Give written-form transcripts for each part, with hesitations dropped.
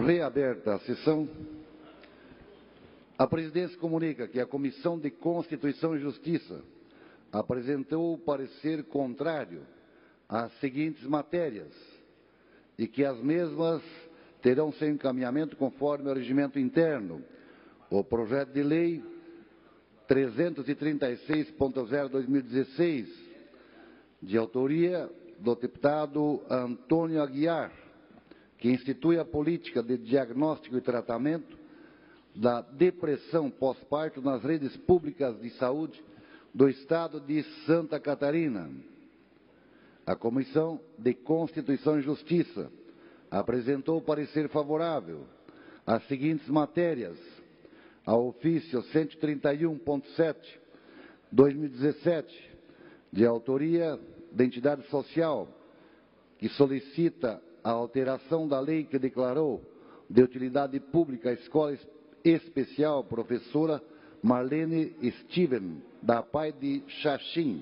Reaberta a sessão. A presidência comunica que a Comissão de Constituição e Justiça apresentou o parecer contrário às seguintes matérias e que as mesmas terão seu encaminhamento conforme o regimento interno. O projeto de lei 336.0/2016, de autoria do deputado Antônio Aguiar, que institui a política de diagnóstico e tratamento da depressão pós-parto nas redes públicas de saúde do Estado de Santa Catarina. A Comissão de Constituição e Justiça apresentou parecer favorável às seguintes matérias: ao ofício 131.7/2017, de autoria da entidade social, que solicita a alteração da lei que declarou de utilidade pública a Escola Especial Professora Marlene Steven, da PAI de Xaxim.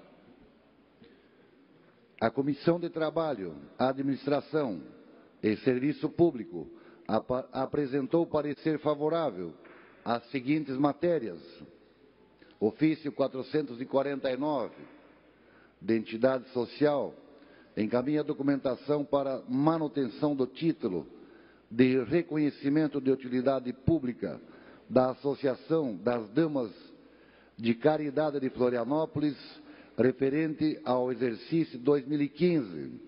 A Comissão de Trabalho, Administração e Serviço Público apresentou parecer favorável às seguintes matérias: ofício 449, de entidade social, encaminha documentação para manutenção do título de reconhecimento de utilidade pública da Associação das Damas de Caridade de Florianópolis, referente ao exercício 2015.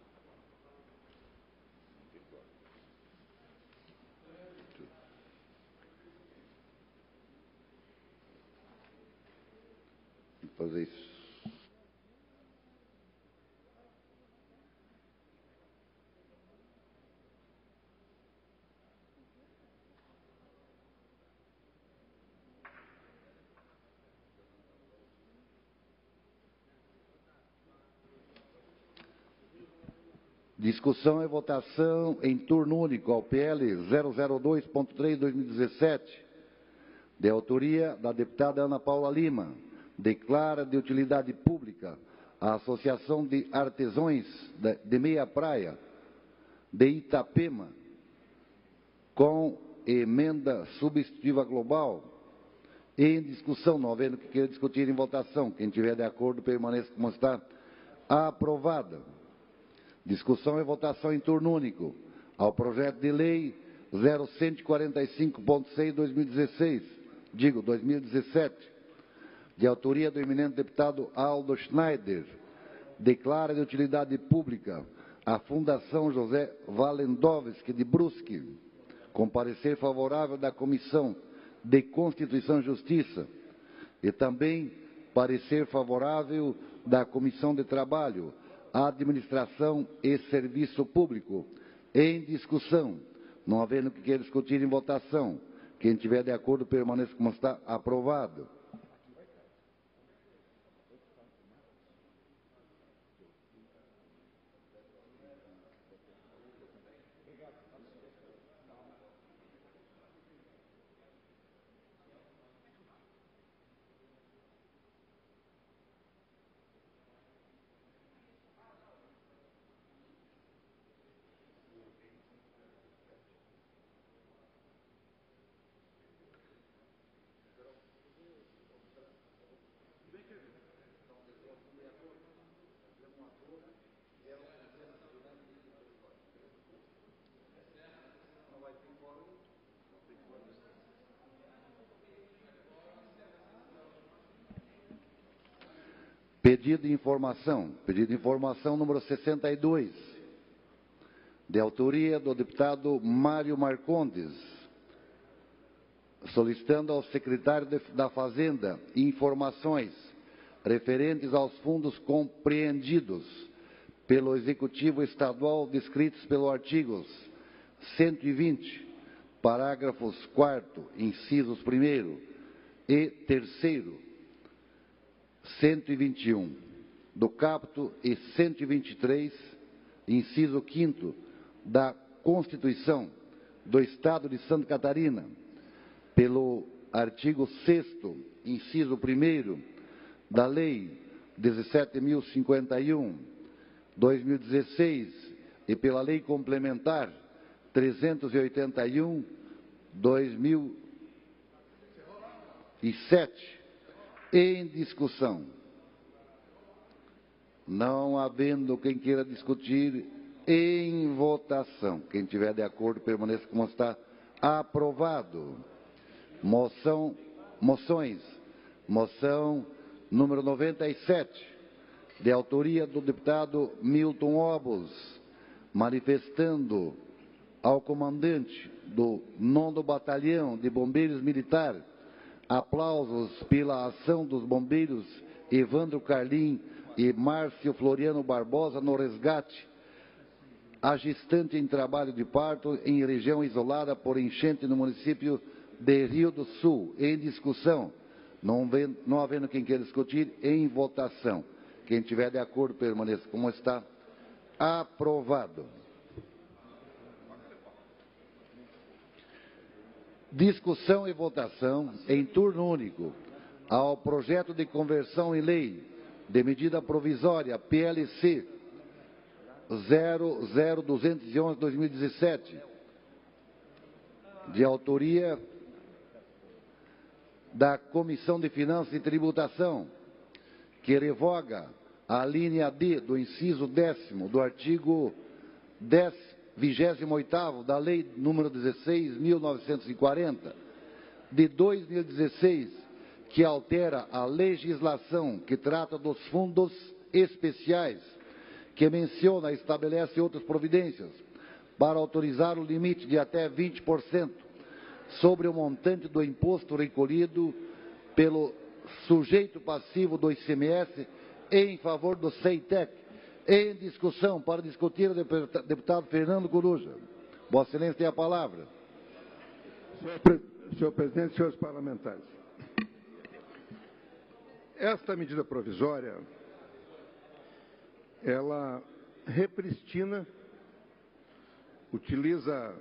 Vou fazer isso. Discussão e votação em turno único ao PL 002.3/2017, de autoria da deputada Ana Paula Lima, declara de utilidade pública a Associação de Artesãos de Meia Praia de Itapema, com emenda substitutiva global. Em discussão, não havendo que queira discutir em votação. Quem tiver de acordo, permaneça como está. Aprovada. Discussão e votação em turno único ao projeto de lei 0145.6/2016, 2017, de autoria do eminente deputado Aldo Schneider, declara de utilidade pública a Fundação José Walendowski de Brusque, com parecer favorável da Comissão de Constituição e Justiça, e também parecer favorável da Comissão de Trabalho, Administração e Serviço Público. Em discussão, não havendo que queira discutir em votação. Quem tiver de acordo, permaneça como está. Aprovado. Pedido de informação número 62, de autoria do deputado Mário Marcondes, solicitando ao secretário da Fazenda informações referentes aos fundos compreendidos pelo Executivo Estadual descritos pelos artigos 120, parágrafos 4º, incisos 1º e 3º, 121 do caput e 123, inciso 5º, da Constituição do Estado de Santa Catarina, pelo artigo 6º, inciso 1º, da Lei 17.051, 2016, e pela Lei Complementar 381/2007, em discussão. Não havendo quem queira discutir, em votação. Quem tiver de acordo, permaneça como está. Aprovado. Moções. Moção número 97, de autoria do deputado Milton Obos, manifestando ao comandante do 9º Batalhão de Bombeiros Militar aplausos pela ação dos bombeiros Evandro Carlim e Márcio Floriano Barbosa no resgate a gestante em trabalho de parto em região isolada por enchente no município de Rio do Sul. Em discussão. Não havendo quem queira discutir, em votação. Quem tiver de acordo, permaneça como está. Aprovado. Discussão e votação em turno único ao projeto de conversão em lei de medida provisória PLC 00211/2017, de autoria da Comissão de Finanças e Tributação, que revoga a linha D do inciso 10º do artigo 28º da Lei nº 16.940, de 2016, que altera a legislação que trata dos fundos especiais, que menciona e estabelece outras providências para autorizar o limite de até 20% sobre o montante do imposto recolhido pelo sujeito passivo do ICMS em favor do CEITEC. Em discussão, para discutir, o deputado Fernando Coruja. Vossa Excelência tem a palavra. Senhor Presidente, senhores parlamentares. Esta medida provisória, ela repristina, utiliza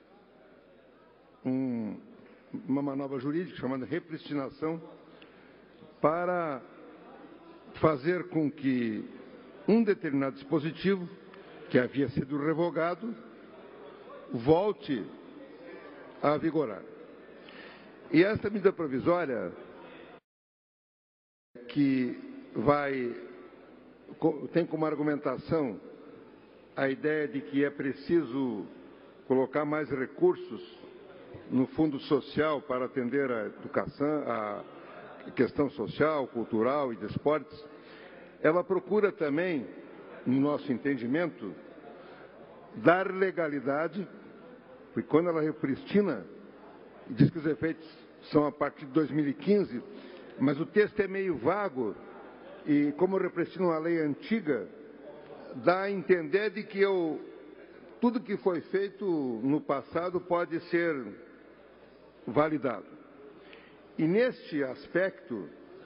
uma manobra jurídica chamada repristinação para fazer com que um determinado dispositivo, que havia sido revogado, volte a vigorar. E esta medida provisória, que tem como argumentação a ideia de que é preciso colocar mais recursos no fundo social para atender a educação, a questão social, cultural e de esportes, ela procura também, no nosso entendimento, dar legalidade, porque quando ela repristina, diz que os efeitos são a partir de 2015, mas o texto é meio vago e, como repristina uma lei antiga, dá a entender de que tudo que foi feito no passado pode ser validado. E neste aspecto,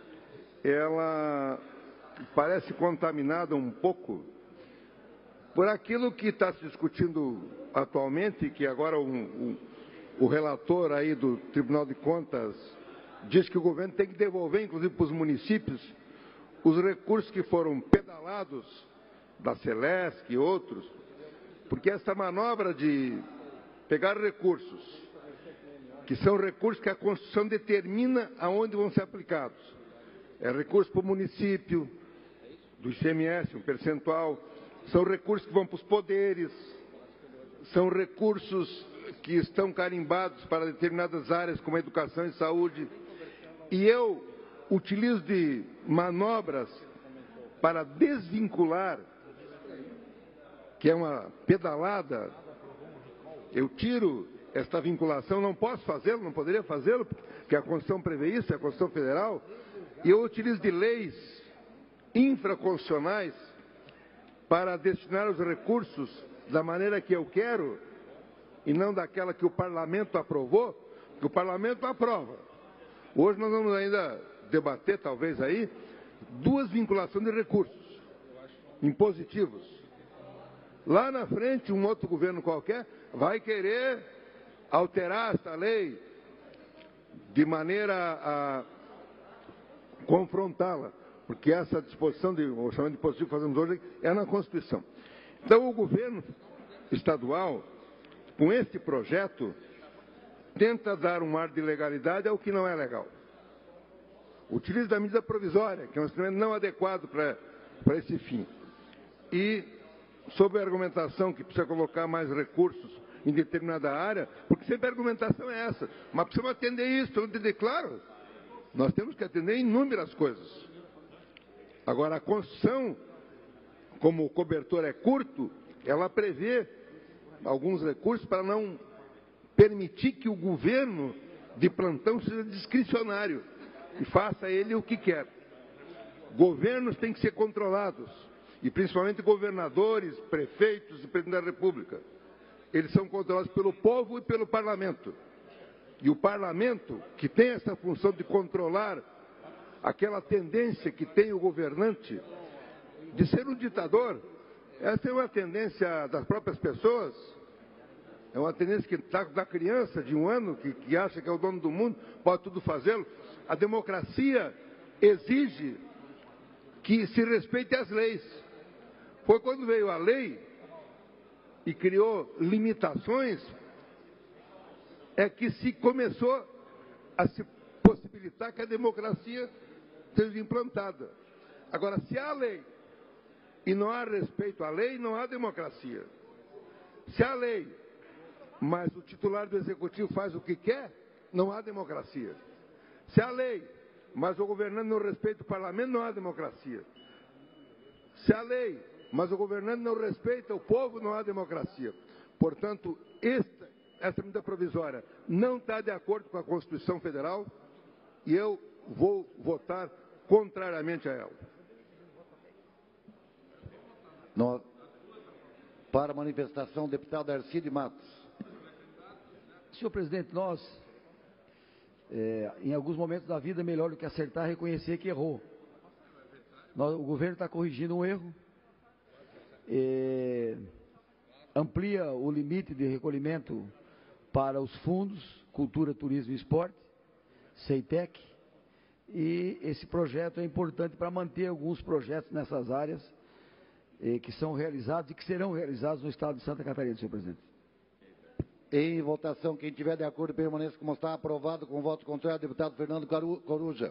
ela parece contaminada um pouco por aquilo que está se discutindo atualmente, que agora o relator aí do Tribunal de Contas diz que o governo tem que devolver, inclusive para os municípios, os recursos que foram pedalados da Celesc e outros, porque essa manobra de pegar recursos, que são recursos que a Constituição determina aonde vão ser aplicados, é recurso para o município, do ICMS, um percentual, são recursos que vão para os poderes, são recursos que estão carimbados para determinadas áreas, como a educação e saúde, e eu utilizo de manobras para desvincular, que é uma pedalada, eu tiro esta vinculação, não posso fazê-lo, não poderia fazê-lo, porque a Constituição prevê isso, é a Constituição Federal, e eu utilizo de leis infraconstitucionais para destinar os recursos da maneira que eu quero e não daquela que o Parlamento aprovou, que o Parlamento aprova. Hoje nós vamos ainda debater, talvez aí, duas vinculações de recursos impositivos. Lá na frente, um outro governo qualquer vai querer alterar esta lei de maneira a confrontá-la, porque essa disposição de orçamento impositivo que fazemos hoje é na Constituição. Então, o governo estadual com este projeto, tenta dar um ar de legalidade ao que não é legal. Utiliza da medida provisória, que é um instrumento não adequado para esse fim. E, sob a argumentação que precisa colocar mais recursos em determinada área, porque sempre a argumentação é essa, mas precisamos atender isso, precisamos atender, claro, nós temos que atender inúmeras coisas. Agora, a Constituição, como o cobertor é curto, ela prevê alguns recursos para não permitir que o governo de plantão seja discricionário e faça ele o que quer. Governos têm que ser controlados, e principalmente governadores, prefeitos e presidente da República. Eles são controlados pelo povo e pelo parlamento. E o parlamento, que tem essa função de controlar aquela tendência que tem o governante de ser um ditador, essa é uma tendência das próprias pessoas, é uma tendência que está da criança de 1 ano, que acha que é o dono do mundo, pode tudo fazê-lo. A democracia exige que se respeite as leis. Foi quando veio a lei e criou limitações, é que se começou a se possibilitar que a democracia seja implantada. Agora, se há lei e não há respeito à lei, não há democracia. Se há lei, mas o titular do executivo faz o que quer, não há democracia. Se há lei, mas o governante não respeita o parlamento, não há democracia. Se há lei, mas o governante não respeita o povo, não há democracia. Portanto, essa medida provisória não está de acordo com a Constituição Federal e eu vou votar contrariamente a ela. Para a manifestação, o deputado Arcides Matos. Senhor presidente, nós, em alguns momentos da vida, é melhor do que acertar, reconhecer que errou. O governo está corrigindo um erro, amplia o limite de recolhimento para os fundos Cultura, Turismo e Esporte, CEITEC, e esse projeto é importante para manter alguns projetos nessas áreas que são realizados e que serão realizados no estado de Santa Catarina, senhor presidente. Em votação, quem tiver de acordo permaneça como está. Aprovado com voto contrário, deputado Fernando Coruja.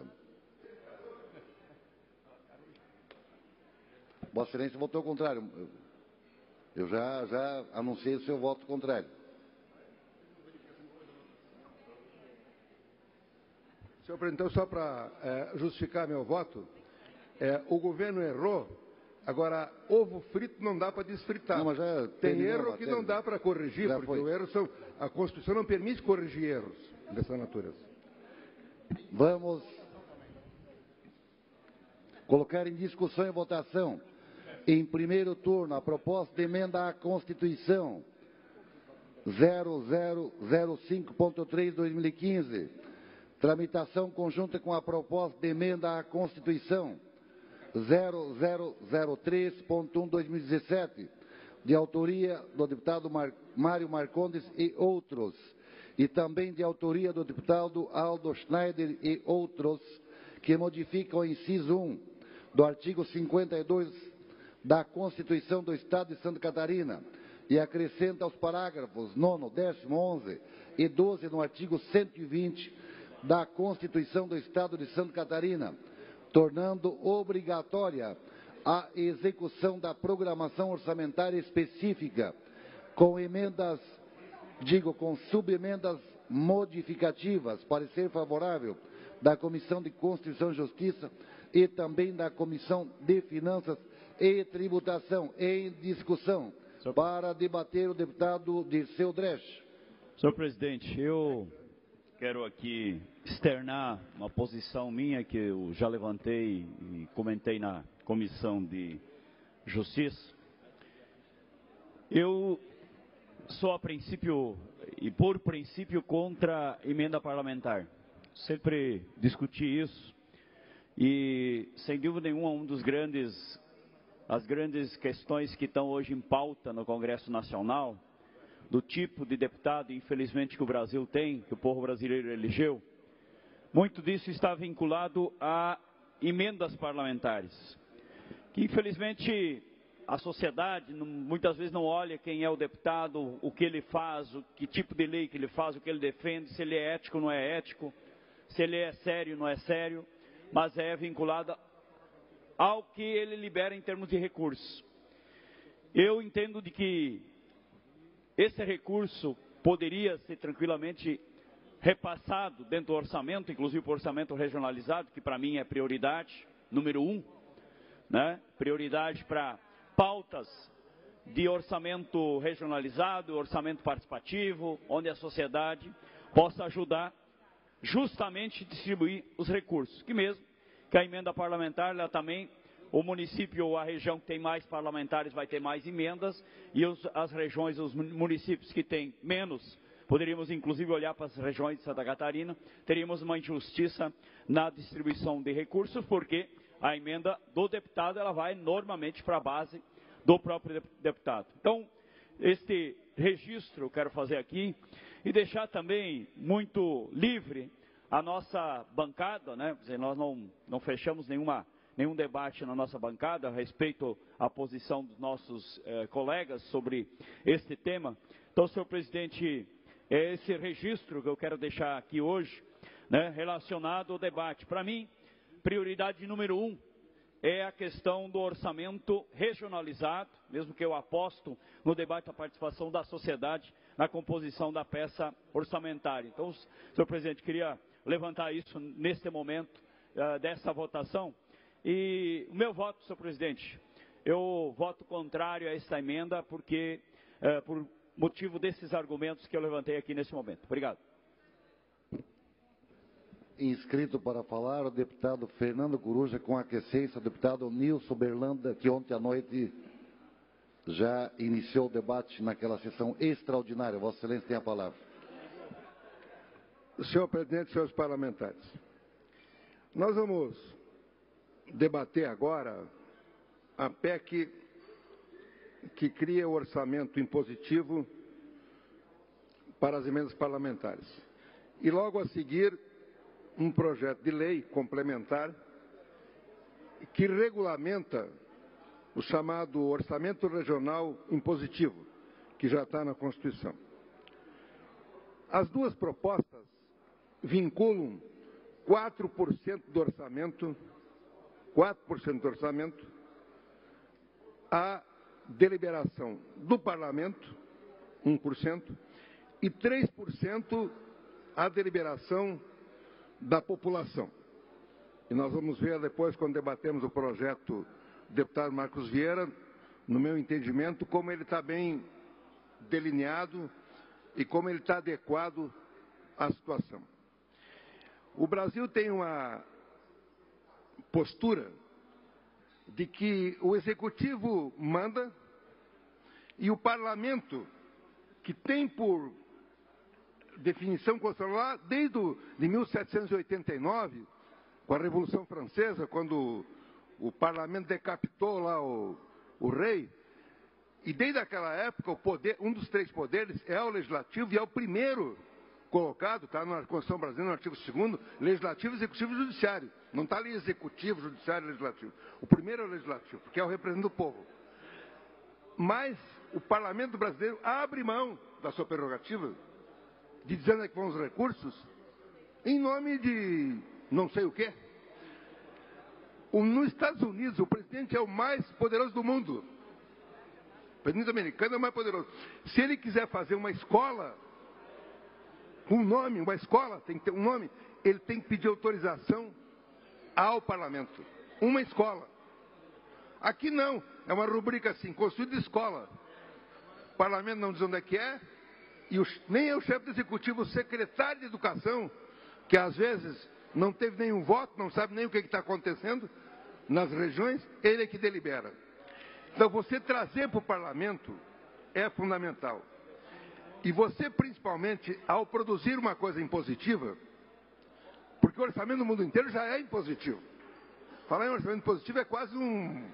Vossa Excelência votou contrário. Eu já anunciei o seu voto contrário. Senhor presidente, então, só para justificar meu voto, o governo errou. Agora, ovo frito não dá para desfritar. Não, mas já tem erro que não dá para corrigir, porque o erro a Constituição não permite corrigir erros dessa natureza. Vamos colocar em discussão e votação, em primeiro turno, a proposta de emenda à Constituição 0005.3/2015, tramitação conjunta com a proposta de emenda à Constituição 0003.1/2017, de autoria do deputado Mário Marcondes e outros, e também de autoria do deputado Aldo Schneider e outros, que modificam o inciso 1 do artigo 52 da Constituição do Estado de Santa Catarina e acrescenta aos parágrafos 9º, 10º, 11 e 12 no artigo 120 da Constituição do Estado de Santa Catarina, tornando obrigatória a execução da programação orçamentária específica, com subemendas modificativas, parecer favorável da Comissão de Constituição e Justiça e também da Comissão de Finanças e Tributação. Em discussão, para debater o deputado Dirceu Dresch. Senhor presidente, eu quero aqui externar uma posição minha que eu já levantei e comentei na Comissão de Justiça. Eu sou a princípio e por princípio contra a emenda parlamentar. Sempre discuti isso e, sem dúvida nenhuma, as grandes questões que estão hoje em pauta no Congresso Nacional, do tipo de deputado, infelizmente, que o Brasil tem, que o povo brasileiro elegeu, muito disso está vinculado a emendas parlamentares, que infelizmente a sociedade muitas vezes não olha quem é o deputado, o que ele faz, que tipo de lei que ele faz, o que ele defende, se ele é ético ou não é ético, se ele é sério ou não é sério, mas é vinculada ao que ele libera em termos de recursos. Eu entendo de que esse recurso poderia ser tranquilamente repassado dentro do orçamento, inclusive o orçamento regionalizado, que para mim é prioridade, número 1, né? Prioridade para pautas de orçamento regionalizado, orçamento participativo, onde a sociedade possa ajudar justamente a distribuir os recursos, que mesmo que a emenda parlamentar, ela também, o município ou a região que tem mais parlamentares vai ter mais emendas, e as regiões, os municípios que têm menos, poderíamos inclusive olhar para as regiões de Santa Catarina, teríamos uma injustiça na distribuição de recursos, porque a emenda do deputado, ela vai normalmente para a base do próprio deputado. Então, este registro eu quero fazer aqui e deixar também muito livre a nossa bancada, né? Nós não fechamos nenhum debate na nossa bancada a respeito à posição dos nossos colegas sobre este tema. Então, senhor presidente, é esse registro que eu quero deixar aqui hoje, né, relacionado ao debate. Para mim, prioridade número 1 é a questão do orçamento regionalizado, mesmo que eu aposto no debate da participação da sociedade na composição da peça orçamentária. Então, senhor presidente, queria levantar isso neste momento dessa votação. E o meu voto, senhor presidente, eu voto contrário a esta emenda, porque por motivo desses argumentos que eu levantei aqui nesse momento. Obrigado. Inscrito para falar o deputado Fernando Coruja, com aquiescência, o deputado Nilson Berlanda, que ontem à noite já iniciou o debate naquela sessão extraordinária. Vossa Excelência tem a palavra. Senhor presidente, senhores parlamentares, nós vamos debater agora a PEC que cria o orçamento impositivo para as emendas parlamentares. E logo a seguir, um projeto de lei complementar que regulamenta o chamado orçamento regional impositivo, que já está na Constituição. As duas propostas vinculam 4% do orçamento, 4% do orçamento, à deliberação do Parlamento, 1%, e 3% à deliberação da população. E nós vamos ver depois, quando debatemos o projeto do deputado Marcos Vieira, no meu entendimento, como ele está bem delineado e como ele está adequado à situação. O Brasil tem uma postura de que o Executivo manda e o Parlamento, que tem por definição constitucional desde de 1789, com a Revolução Francesa, quando o Parlamento decapitou lá o rei, e desde aquela época o poder, um dos 3 poderes é o Legislativo e é o primeiro colocado, está na Constituição brasileira, no artigo 2º, Legislativo, Executivo e Judiciário. Não está ali Executivo, Judiciário e Legislativo. O primeiro é o Legislativo, porque é o representante do povo. Mas o Parlamento brasileiro abre mão da sua prerrogativa de dizer onde é que vão os recursos, em nome de não sei o quê. Nos Estados Unidos, o presidente é o mais poderoso do mundo. O presidente americano é o mais poderoso. Se ele quiser fazer uma escola, um nome, uma escola, tem que ter um nome, ele tem que pedir autorização ao Parlamento. Uma escola. Aqui não, é uma rubrica assim, construída escola. O Parlamento não diz onde é que é, e nem é o chefe do Executivo, o secretário de Educação, que às vezes não teve nenhum voto, não sabe nem o que está acontecendo nas regiões, ele é que delibera. Então, você trazer para o Parlamento é fundamental. E você, principalmente, ao produzir uma coisa impositiva, porque o orçamento do mundo inteiro já é impositivo. Falar em orçamento impositivo é quase um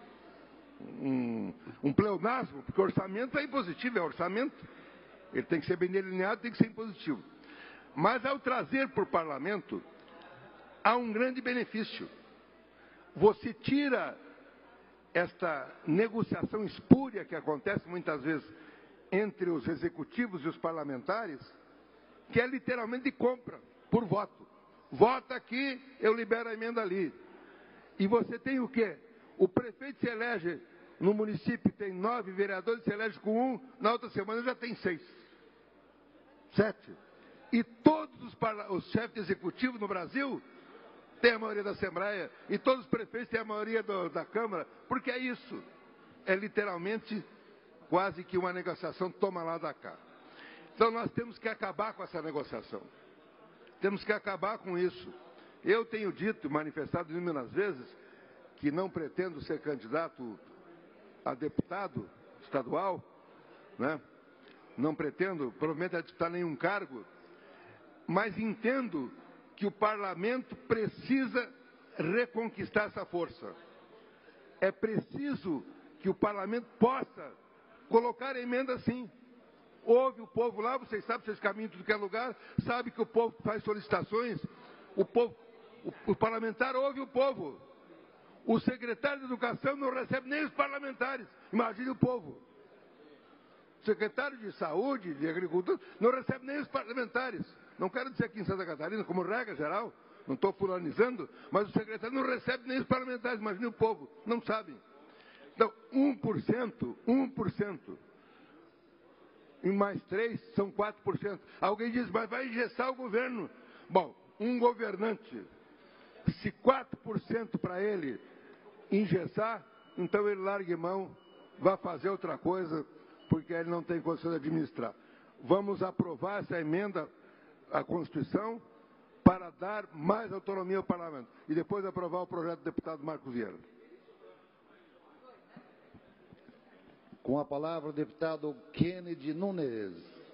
pleonasmo, porque o orçamento é impositivo, é orçamento. Ele tem que ser bem delineado, tem que ser impositivo. Mas ao trazer para o Parlamento, há um grande benefício. Você tira esta negociação espúria que acontece muitas vezes entre os executivos e os parlamentares, que é literalmente de compra, por voto. Vota aqui, eu libero a emenda ali. E você tem o quê? O prefeito se elege no município, tem 9 vereadores, se elege com 1, na outra semana já tem 6, 7. E todos os chefes executivos no Brasil têm a maioria da Assembleia, e todos os prefeitos têm a maioria da Câmara, porque é isso. É literalmente quase que uma negociação toma lá da cá. Então nós temos que acabar com essa negociação. Temos que acabar com isso. Eu tenho dito, manifestado inúmeras vezes, que não pretendo ser candidato a deputado estadual, né? Não pretendo, provavelmente, a disputar nenhum cargo, mas entendo que o parlamento precisa reconquistar essa força. É preciso que o parlamento possa colocar emenda sim. Ouve o povo lá, vocês sabem, vocês caminham em tudo que é lugar, sabe que o povo faz solicitações, o parlamentar ouve o povo. O secretário de Educação não recebe nem os parlamentares, imagine o povo. O secretário de Saúde, de Agricultura, não recebe nem os parlamentares. Não quero dizer aqui em Santa Catarina, como regra geral, não estou fulanizando, mas o secretário não recebe nem os parlamentares, imagine o povo, não sabem. Então, 1%, e mais 3 são 4%. Alguém diz, mas vai engessar o governo. Bom, um governante, se 4% para ele engessar, então ele largue mão, vai fazer outra coisa, porque ele não tem condição de administrar. Vamos aprovar essa emenda à Constituição para dar mais autonomia ao Parlamento. E depois aprovar o projeto do deputado Marcos Vieira. Com a palavra o deputado Kennedy Nunes.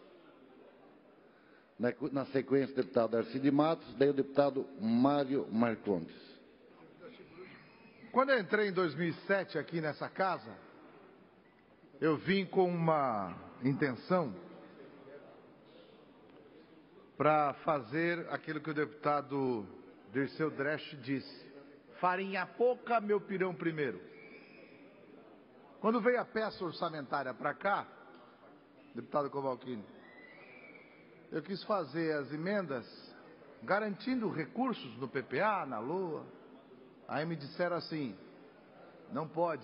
Na sequência, o deputado Darcy de Matos, daí o deputado Mário Marcondes. Quando eu entrei em 2007 aqui nessa casa, eu vim com uma intenção para fazer aquilo que o deputado Dirceu Dresch disse. Farinha pouca, meu pirão primeiro. Quando veio a peça orçamentária para cá, deputado Covalcini, eu quis fazer as emendas garantindo recursos no PPA, na LOA. Aí me disseram assim, não pode.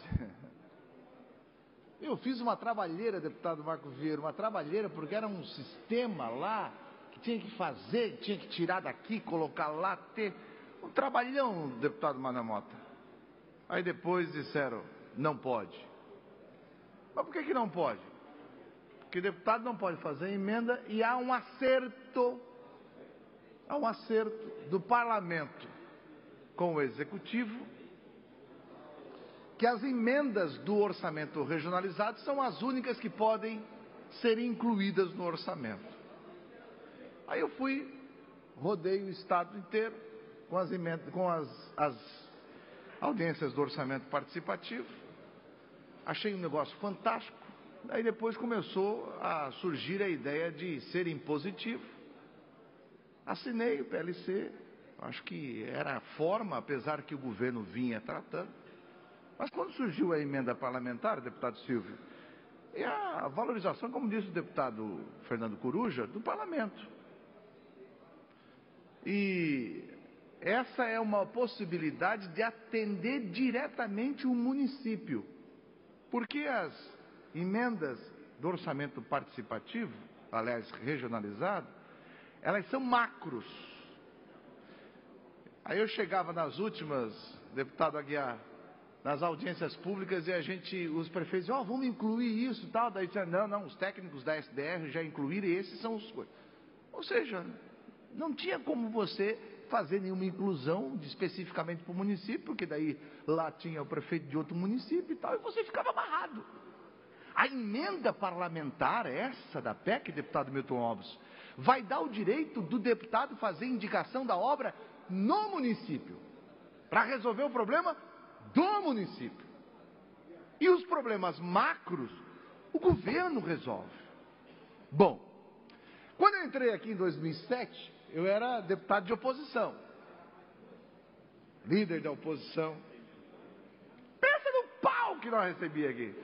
Eu fiz uma trabalheira, deputado Marcos Vieira, uma trabalheira porque era um sistema lá que tinha que fazer, tinha que tirar daqui, colocar lá, ter um trabalhão, deputado Manamota. Aí depois disseram, não pode. Mas por que não pode? Porque o deputado não pode fazer emenda e há um acerto do parlamento com o executivo, que as emendas do orçamento regionalizado são as únicas que podem ser incluídas no orçamento. Aí eu rodei o estado inteiro com as emendas, com as audiências do orçamento participativo. Achei um negócio fantástico. Aí depois começou a surgir a ideia de ser impositivo. Assinei o PLC. Acho que era a forma, apesar que o governo vinha tratando. Mas quando surgiu a emenda parlamentar, deputado Silvio, é a valorização, como disse o deputado Fernando Coruja, do parlamento. E essa é uma possibilidade de atender diretamente o município. Porque as emendas do orçamento participativo, aliás, regionalizado, elas são macros. Aí eu chegava nas últimas, deputado Aguiar, nas audiências públicas e os prefeitos diziam, vamos incluir isso e tal. Daí dizia, não, os técnicos da SDR já incluíram e esses são os coisas. Ou seja, não tinha como você fazer nenhuma inclusão especificamente para o município, porque daí lá tinha o prefeito de outro município e tal, e você ficava amarrado. A emenda parlamentar, essa da PEC, deputado Milton Alves, vai dar o direito do deputado fazer indicação da obra no município, para resolver o problema do município. E os problemas macros, o governo resolve. Bom, quando eu entrei aqui em 2007, eu era deputado de oposição, líder da oposição. Pensa no pau que nós recebíamos aqui.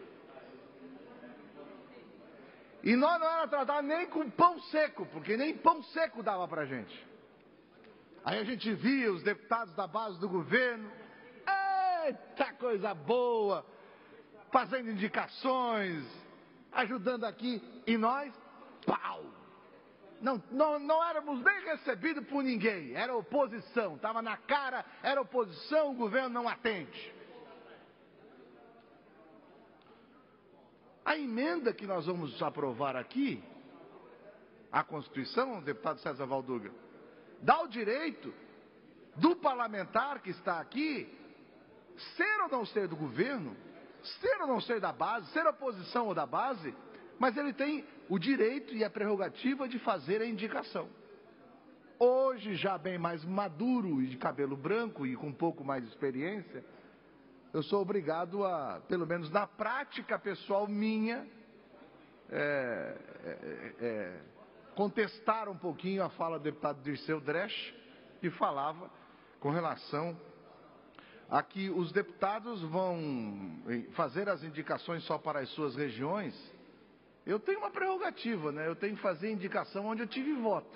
E nós não era tratado nem com pão seco, porque nem pão seco dava pra gente. Aí a gente via os deputados da base do governo, eita coisa boa, fazendo indicações, ajudando aqui, e nós, pau! Não éramos nem recebidos por ninguém, era oposição, estava na cara, era oposição, o governo não atende. A emenda que nós vamos aprovar aqui, a Constituição, o deputado César Valduga, dá o direito do parlamentar que está aqui, ser ou não ser do governo, ser ou não ser da base, ser oposição ou da base, mas ele tem o direito e a prerrogativa de fazer a indicação. Hoje, já bem mais maduro e de cabelo branco e com um pouco mais de experiência, eu sou obrigado a, pelo menos na prática pessoal minha, contestar um pouquinho a fala do deputado Dirceu Dresch, que falava com relação a que os deputados vão fazer as indicações só para as suas regiões. Eu tenho uma prerrogativa, né? Eu tenho que fazer indicação onde eu tive voto.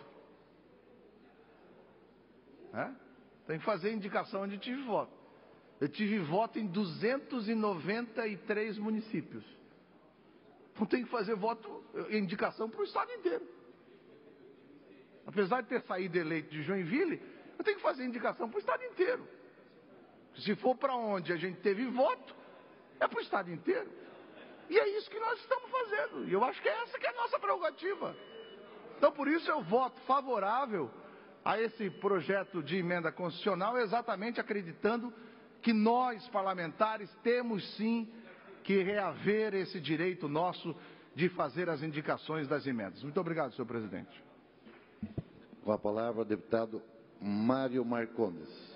Tenho que fazer indicação onde eu tive voto. Eu tive voto em 293 municípios. Então tenho que fazer indicação para o estado inteiro. Apesar de ter saído eleito de Joinville, eu tenho que fazer indicação para o estado inteiro. Se for para onde a gente teve voto, é para o estado inteiro. E é isso que nós estamos fazendo. E eu acho que essa que é a nossa prerrogativa. Então, por isso eu voto favorável a esse projeto de emenda constitucional, exatamente acreditando que nós, parlamentares, temos sim que reaver esse direito nosso de fazer as indicações das emendas. Muito obrigado, senhor presidente. Com a palavra, o deputado Mário Marcondes.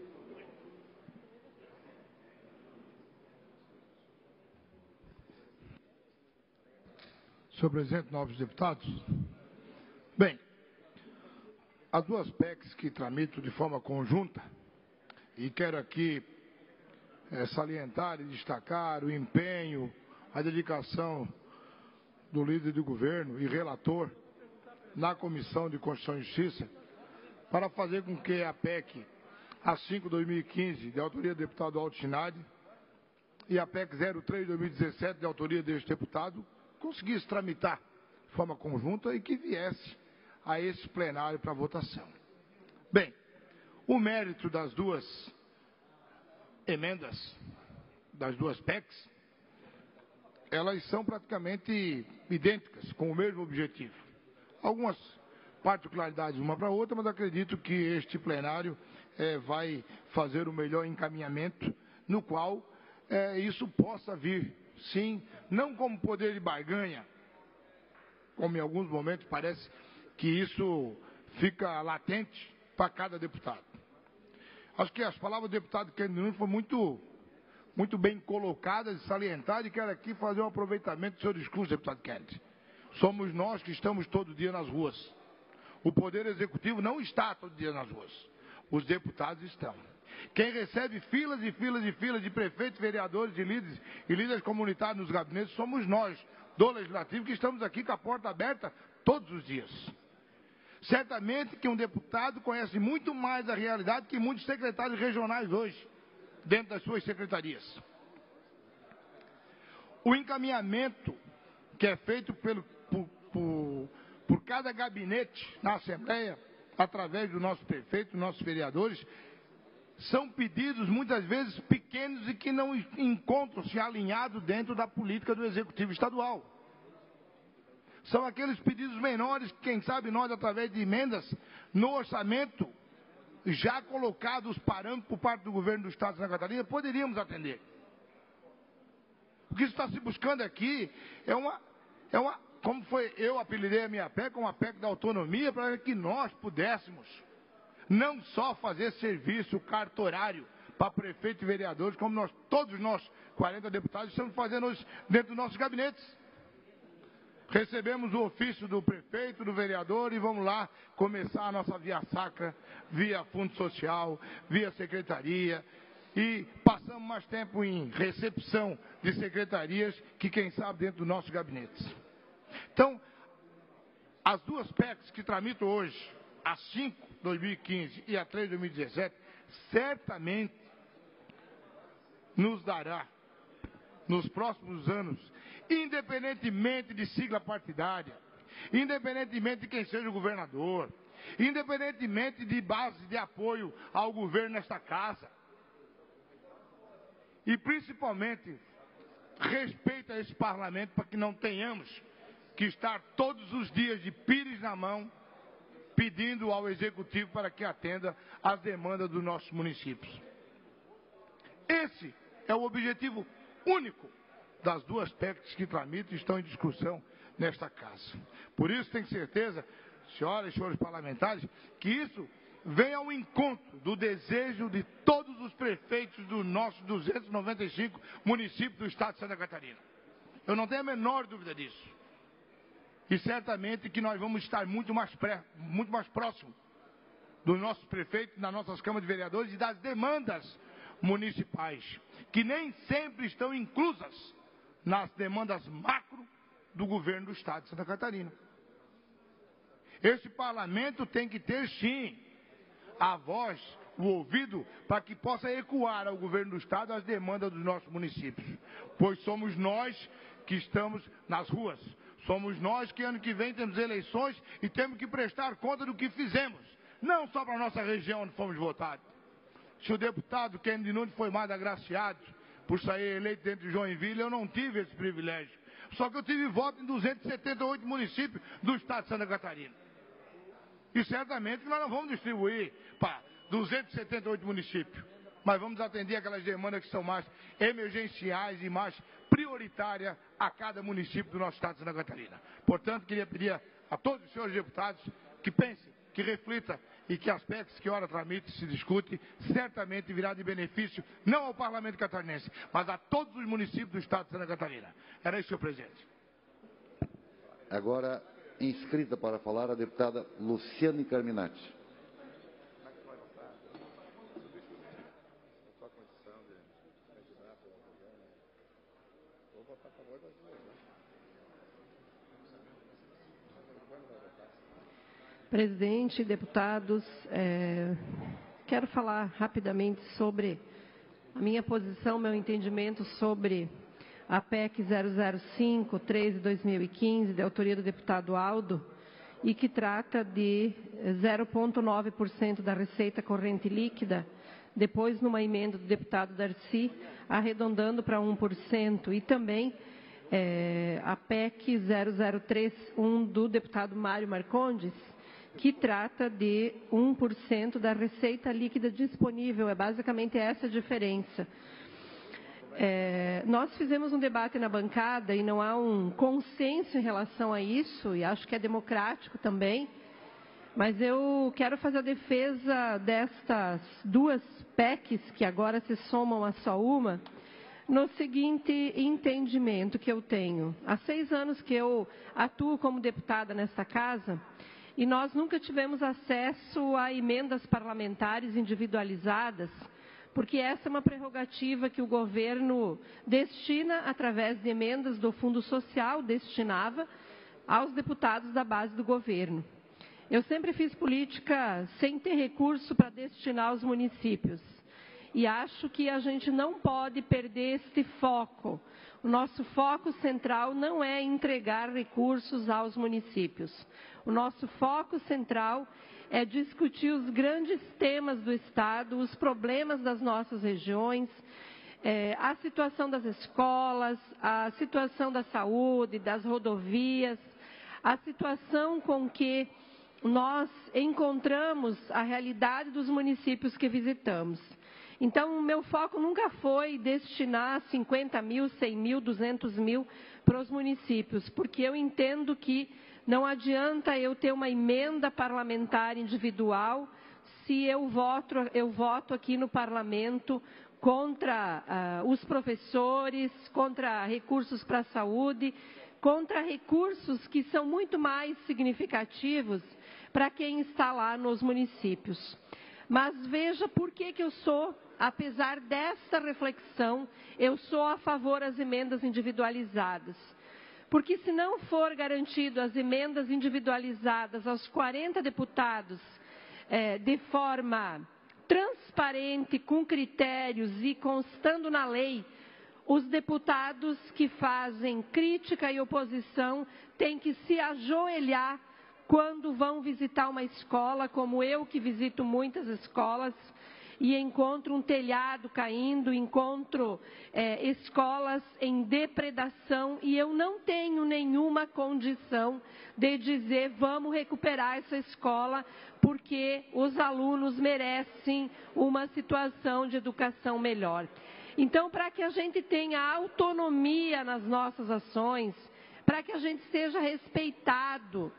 Senhor presidente, nobres deputados. Bem, as duas PECs que tramito de forma conjunta, e quero aqui salientar e destacar o empenho, a dedicação do líder do governo e relator na Comissão de Constituição e Justiça para fazer com que a PEC A5/2015, de autoria do deputado Aldo Schneider, e a PEC 03/2017, de autoria deste deputado, conseguisse tramitar de forma conjunta e que viesse a esse plenário para votação. Bem, o mérito das duas emendas, das duas PECs, elas são praticamente idênticas, com o mesmo objetivo. Algumas particularidades uma para a outra, mas acredito que este plenário vai fazer o melhor encaminhamento, no qual isso possa vir, sim, não como poder de barganha, como em alguns momentos parece que isso fica latente para cada deputado. Acho que as palavras do deputado Kennedy Nunes foram muito bem colocadas e salientadas, e quero aqui fazer um aproveitamento do seu discurso, deputado Kennedy. Somos nós que estamos todo dia nas ruas. O Poder Executivo não está todo dia nas ruas. Os deputados estão. Quem recebe filas e filas e filas de prefeitos, vereadores e líderes comunitários nos gabinetes somos nós, do Legislativo, que estamos aqui com a porta aberta todos os dias. Certamente que um deputado conhece muito mais a realidade que muitos secretários regionais hoje, dentro das suas secretarias. O encaminhamento que é feito por cada gabinete na Assembleia, através do nosso prefeito, dos nossos vereadores, são pedidos muitas vezes pequenos e que não encontram-se alinhados dentro da política do Executivo Estadual. São aqueles pedidos menores que, quem sabe, nós, através de emendas no orçamento, já colocados os parâmetros por parte do governo do Estado de Santa Catarina, poderíamos atender. O que está se buscando aqui é uma como eu apelidei a minha PEC, uma PEC da autonomia, para que nós pudéssemos não só fazer serviço cartorário para prefeito e vereadores, como todos nós, 40 deputados, estamos fazendo hoje dentro dos nossos gabinetes. Recebemos o ofício do prefeito, do vereador, e vamos lá começar a nossa via sacra, via fundo social, via secretaria, e passamos mais tempo em recepção de secretarias que, quem sabe, dentro dos nossos gabinetes. Então, as duas PECs que tramito hoje, a 5, 2015 e a 3, 2017, certamente nos dará, nos próximos anos, independentemente de sigla partidária, independentemente de quem seja o governador, independentemente de base de apoio ao governo nesta casa, e principalmente respeito a esse parlamento para que não tenhamos que estar todos os dias de pires na mão pedindo ao executivo para que atenda às demandas dos nossos municípios. Esse é o objetivo único das duas PECs que tramitam e estão em discussão nesta casa. Por isso, tenho certeza, senhoras e senhores parlamentares, que isso vem ao encontro do desejo de todos os prefeitos dos nossos 295 municípios do estado de Santa Catarina. Eu não tenho a menor dúvida disso. E certamente que nós vamos estar muito mais próximos dos nossos prefeitos, das nossas câmaras de vereadores e das demandas municipais, que nem sempre estão inclusas nas demandas macro do governo do estado de Santa Catarina. Esse parlamento tem que ter, sim, a voz, o ouvido, para que possa ecoar ao governo do estado as demandas dos nossos municípios. Pois somos nós que estamos nas ruas. Somos nós que ano que vem temos eleições e temos que prestar conta do que fizemos. Não só para a nossa região onde fomos votados. Se o deputado Kennedy Nunes foi mais agraciado por sair eleito dentro de Joinville, eu não tive esse privilégio. Só que eu tive voto em 278 municípios do estado de Santa Catarina. E certamente nós não vamos distribuir para 278 municípios, mas vamos atender aquelas demandas que são mais emergenciais e mais prioritárias a cada município do nosso estado de Santa Catarina. Portanto, queria pedir a todos os senhores deputados que pensem, que reflitam e que as PECs que ora tramite se discute, certamente virá de benefício não ao parlamento catarinense, mas a todos os municípios do estado de Santa Catarina. Era isso, senhor presidente. Agora, inscrita para falar a deputada Luciane Carminati. Presidente, deputados, quero falar rapidamente sobre a minha posição, meu entendimento sobre a PEC 005, 13 de 2015, de autoria do deputado Aldo, e que trata de 0,9% da receita corrente líquida, depois numa emenda do deputado Darcy, arredondando para 1%, e também a PEC 0031 do deputado Mário Marcondes, que trata de 1% da receita líquida disponível. É basicamente essa a diferença. Nós fizemos um debate na bancada e não há um consenso em relação a isso, e acho que é democrático também, mas eu quero fazer a defesa destas duas PECs, que agora se somam a só uma, no seguinte entendimento que eu tenho. Há 6 anos que eu atuo como deputada nesta casa, e nós nunca tivemos acesso a emendas parlamentares individualizadas, porque essa é uma prerrogativa que o governo destina, através de emendas do Fundo Social, destinava aos deputados da base do governo. Eu sempre fiz política sem ter recurso para destinar aos municípios. E acho que a gente não pode perder este foco. O nosso foco central não é entregar recursos aos municípios. O nosso foco central é discutir os grandes temas do Estado, os problemas das nossas regiões, a situação das escolas, a situação da saúde, das rodovias, a situação com que nós encontramos a realidade dos municípios que visitamos. Então, o meu foco nunca foi destinar 50 mil, 100 mil, 200 mil para os municípios, porque eu entendo que não adianta eu ter uma emenda parlamentar individual se eu voto aqui no parlamento contra os professores, contra recursos para a saúde, contra recursos que são muito mais significativos para quem está lá nos municípios. Mas veja por que eu sou, apesar desta reflexão, eu sou a favor das emendas individualizadas. Porque se não for garantido as emendas individualizadas aos 40 deputados de forma transparente, com critérios e constando na lei, os deputados que fazem crítica e oposição têm que se ajoelhar quando vão visitar uma escola, como eu que visito muitas escolas, e encontro um telhado caindo, encontro escolas em depredação, e eu não tenho nenhuma condição de dizer vamos recuperar essa escola, porque os alunos merecem uma situação de educação melhor. Então, para que a gente tenha autonomia nas nossas ações, para que a gente seja respeitado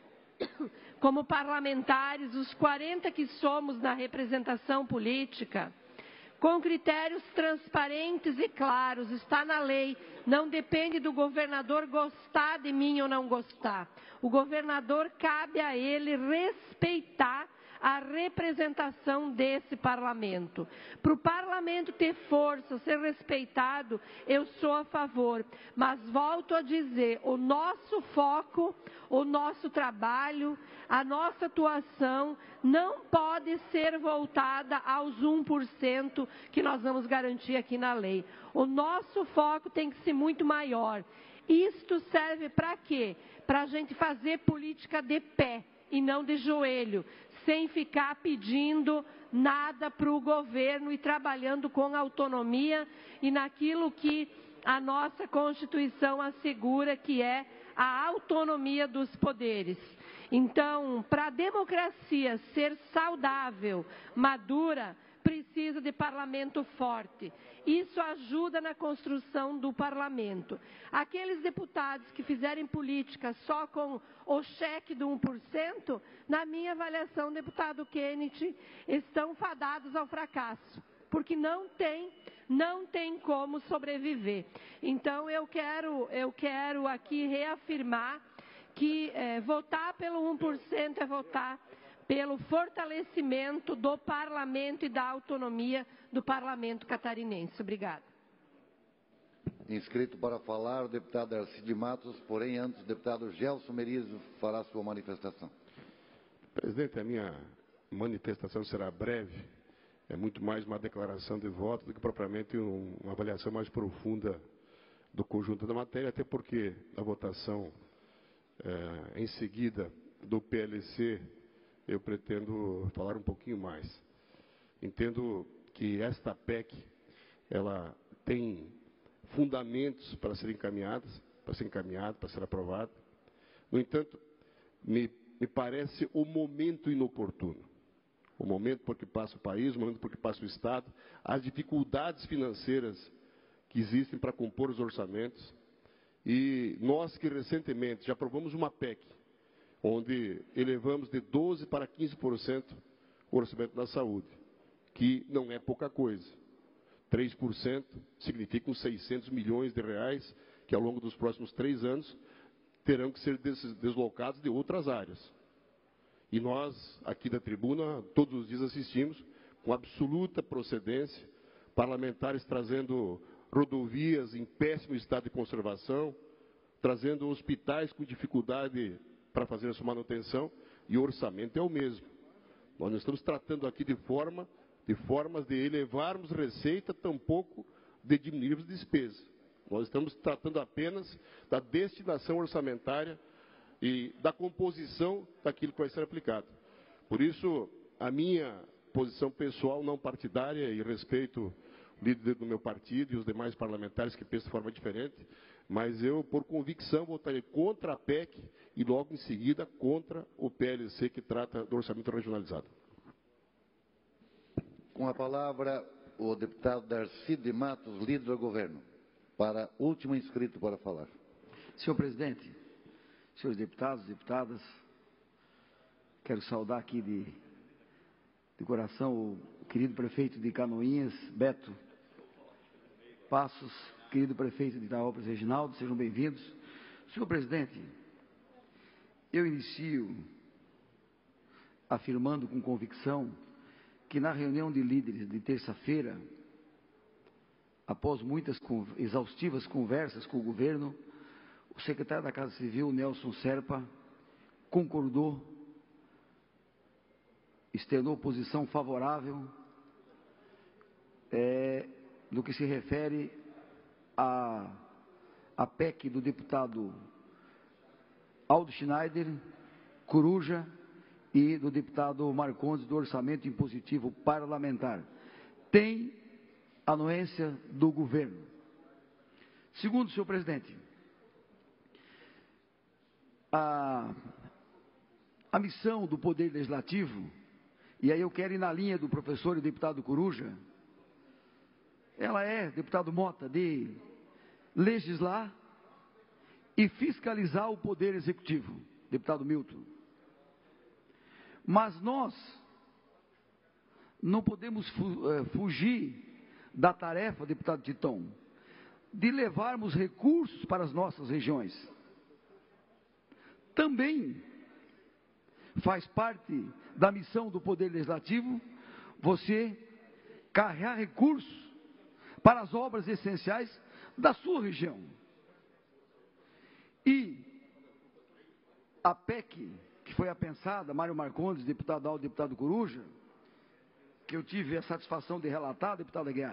como parlamentares, os 40 que somos na representação política, com critérios transparentes e claros, está na lei, não depende do governador gostar de mim ou não gostar. O governador, cabe a ele respeitar a representação desse parlamento. Para o parlamento ter força, ser respeitado, eu sou a favor. Mas volto a dizer, o nosso foco, o nosso trabalho, a nossa atuação não pode ser voltada aos 1% que nós vamos garantir aqui na lei. O nosso foco tem que ser muito maior. Isto serve para quê? Para a gente fazer política de pé e não de joelho, sem ficar pedindo nada para o governo e trabalhando com autonomia e naquilo que a nossa Constituição assegura, que é a autonomia dos poderes. Então, para a democracia ser saudável, madura, precisa de parlamento forte. Isso ajuda na construção do parlamento. Aqueles deputados que fizerem política só com o cheque do 1%, na minha avaliação, deputado Kennedy, estão fadados ao fracasso, porque não tem como sobreviver. Então, eu quero aqui reafirmar que votar pelo 1% é votar pelo fortalecimento do parlamento e da autonomia do parlamento catarinense. Obrigada. Inscrito para falar o deputado Darcy de Matos, porém antes o deputado Gelson Merizo fará sua manifestação. Presidente, a minha manifestação será breve, é muito mais uma declaração de voto do que propriamente uma avaliação mais profunda do conjunto da matéria, até porque a votação em seguida do PLC eu pretendo falar um pouquinho mais. Entendo que esta PEC, ela tem fundamentos para ser encaminhada, para ser aprovada. No entanto, me parece o momento inoportuno. O momento por que passa o país, o momento por que passa o Estado, as dificuldades financeiras que existem para compor os orçamentos. E nós que recentemente já aprovamos uma PEC, onde elevamos de 12% para 15% o orçamento da saúde, que não é pouca coisa. 3% significam 600 milhões de reais, que ao longo dos próximos 3 anos terão que ser deslocados de outras áreas. E nós, aqui da tribuna, todos os dias assistimos, com absoluta procedência, parlamentares trazendo rodovias em péssimo estado de conservação, trazendo hospitais com dificuldade para fazer a sua manutenção, e o orçamento é o mesmo. Nós não estamos tratando aqui de formas de elevarmos receita, tampouco de diminuirmos despesa. Nós estamos tratando apenas da destinação orçamentária e da composição daquilo que vai ser aplicado. Por isso, a minha posição pessoal não partidária, e respeito o líder do meu partido e os demais parlamentares que pensam de forma diferente, mas eu, por convicção, votarei contra a PEC e logo em seguida contra o PLC que trata do orçamento regionalizado. Com a palavra, o deputado Darcy de Matos, líder do governo, para último inscrito para falar. Senhor presidente, senhores deputados, deputadas, quero saudar aqui de coração o querido prefeito de Canoinhas, Beto Passos, querido prefeito de Itaópolis, Reginaldo, sejam bem-vindos. Senhor presidente, eu inicio afirmando com convicção que na reunião de líderes de terça-feira, após muitas exaustivas conversas com o governo, o secretário da Casa Civil, Nelson Serpa, concordou, externou posição favorável no que se refere à PEC do deputado Aldo Schneider, Coruja, e do deputado Marcondes, do orçamento impositivo parlamentar. Tem anuência do governo. Segundo, senhor presidente, a missão do Poder Legislativo, e aí eu quero ir na linha do professor e deputado Coruja, ela é, deputado Mota, de legislar e fiscalizar o Poder Executivo, deputado Milton. Mas nós não podemos fugir da tarefa, deputado Titon, de levarmos recursos para as nossas regiões. Também faz parte da missão do Poder Legislativo você carregar recursos para as obras essenciais da sua região. E a PEC que foi apensada, Mário Marcondes, deputado Aldo, deputado Coruja, que eu tive a satisfação de relatar, deputada Guiar,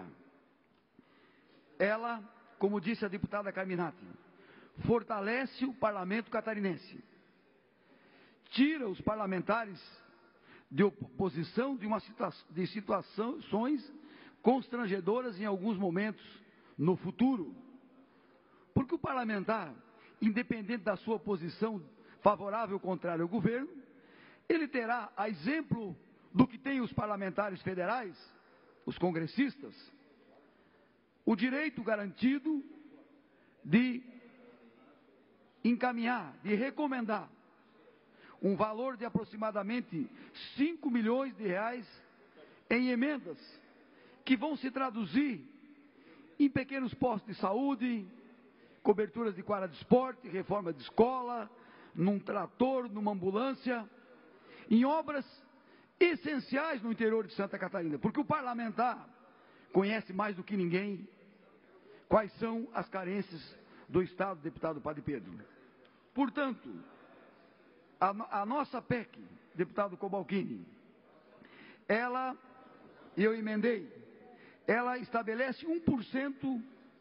ela, como disse a deputada Carminati, fortalece o parlamento catarinense, tira os parlamentares de oposição de situações constrangedoras em alguns momentos no futuro, porque o parlamentar, independente da sua posição favorável ou contrário ao governo, ele terá, a exemplo do que tem os parlamentares federais, os congressistas, o direito garantido de encaminhar, de recomendar um valor de aproximadamente 5 milhões de reais em emendas que vão se traduzir em pequenos postos de saúde, coberturas de quadra de esporte, reforma de escola, num trator, numa ambulância, em obras essenciais no interior de Santa Catarina, porque o parlamentar conhece mais do que ninguém quais são as carências do Estado, deputado Padre Pedro. Portanto, a nossa PEC, deputado Cobalcini, ela, eu emendei, ela estabelece 1%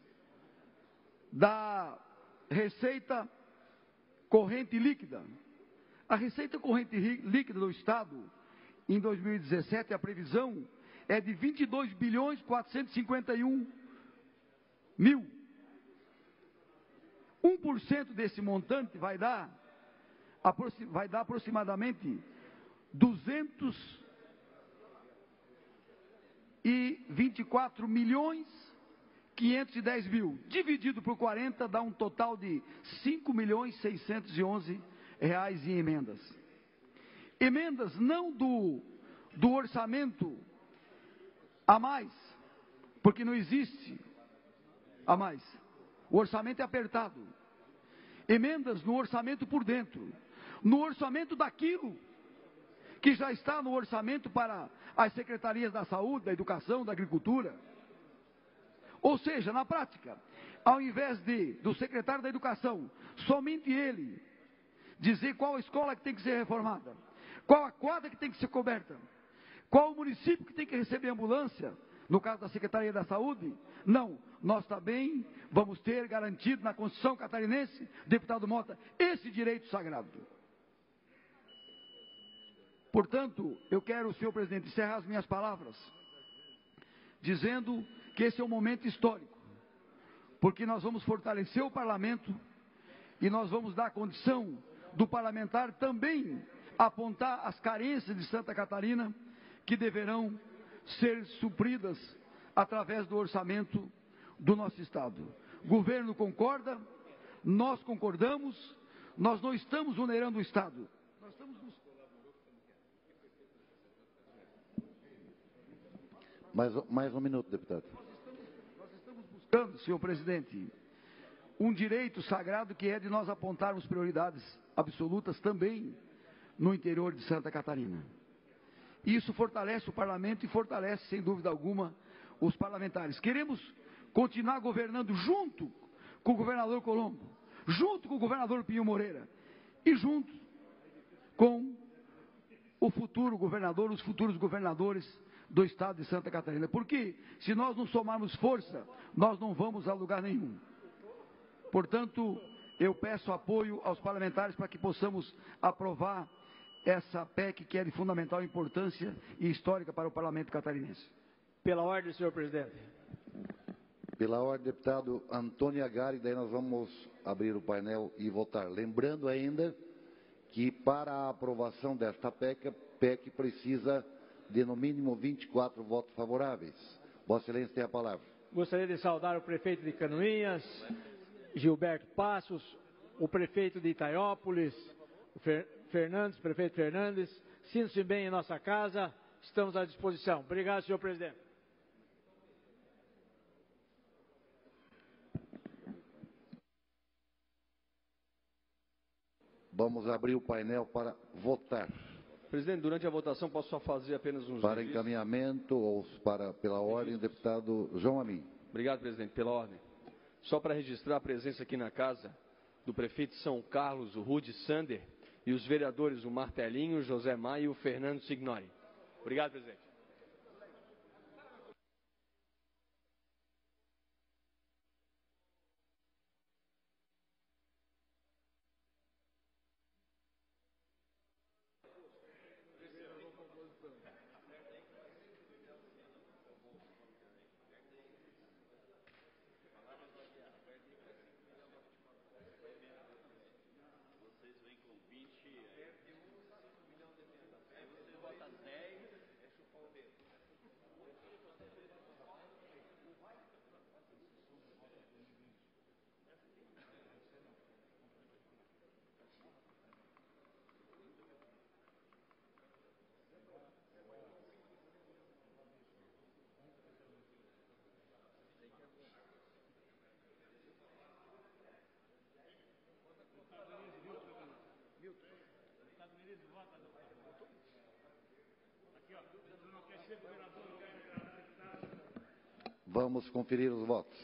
da receita corrente líquida. A receita corrente líquida do Estado, em 2017, a previsão é de 22 bilhões 451 mil. 1% desse montante vai dar aproximadamente 224 milhões 510 mil, dividido por 40, dá um total de 5 milhões 611 reais em emendas. Emendas não do orçamento a mais, porque não existe a mais. O orçamento é apertado. Emendas no orçamento por dentro, no orçamento daquilo que já está no orçamento para as secretarias da saúde, da educação, da agricultura. Ou seja, na prática, ao invés do secretário da educação, somente ele, dizer qual a escola que tem que ser reformada, qual a quadra que tem que ser coberta, qual o município que tem que receber ambulância, no caso da Secretaria da Saúde, não, nós também vamos ter garantido na Constituição catarinense, deputado Mota, esse direito sagrado. Portanto, eu quero, senhor presidente, encerrar as minhas palavras, dizendo que esse é um momento histórico, porque nós vamos fortalecer o parlamento e nós vamos dar condição do parlamentar também apontar as carências de Santa Catarina que deverão ser supridas através do orçamento do nosso Estado. O governo concorda, nós concordamos, nós não estamos onerando o Estado. Nós estamos mais um minuto, deputado. Nós estamos buscando, senhor presidente, um direito sagrado que é de nós apontarmos prioridades absolutas também no interior de Santa Catarina. Isso fortalece o parlamento e fortalece, sem dúvida alguma, os parlamentares. Queremos continuar governando junto com o governador Colombo, junto com o governador Pinho Moreira e junto com o futuro governador, os futuros governadores do estado de Santa Catarina. Porque se nós não somarmos força, nós não vamos a lugar nenhum. Portanto, eu peço apoio aos parlamentares para que possamos aprovar essa PEC que é de fundamental importância e histórica para o parlamento catarinense. Pela ordem, senhor presidente. Pela ordem, deputado Antônio Agari, daí nós vamos abrir o painel e votar. Lembrando ainda que para a aprovação desta PEC precisa de no mínimo 24 votos favoráveis. Vossa Excelência tem a palavra. Gostaria de saudar o prefeito de Canoinhas, Gilberto Passos, o prefeito de Itaiópolis, o prefeito Fernandes. Sintam-se bem em nossa casa, estamos à disposição. Obrigado, senhor presidente. Vamos abrir o painel para votar. Presidente, durante a votação posso só fazer apenas uns Para registros? encaminhamento ou pela ordem, deputado João Amin. Obrigado, presidente, pela ordem. Só para registrar a presença aqui na casa do prefeito de São Carlos, o Rudy Sander, e os vereadores, o Martelinho, o José Maia e o Fernando Signori. Obrigado, presidente. Vamos conferir os votos.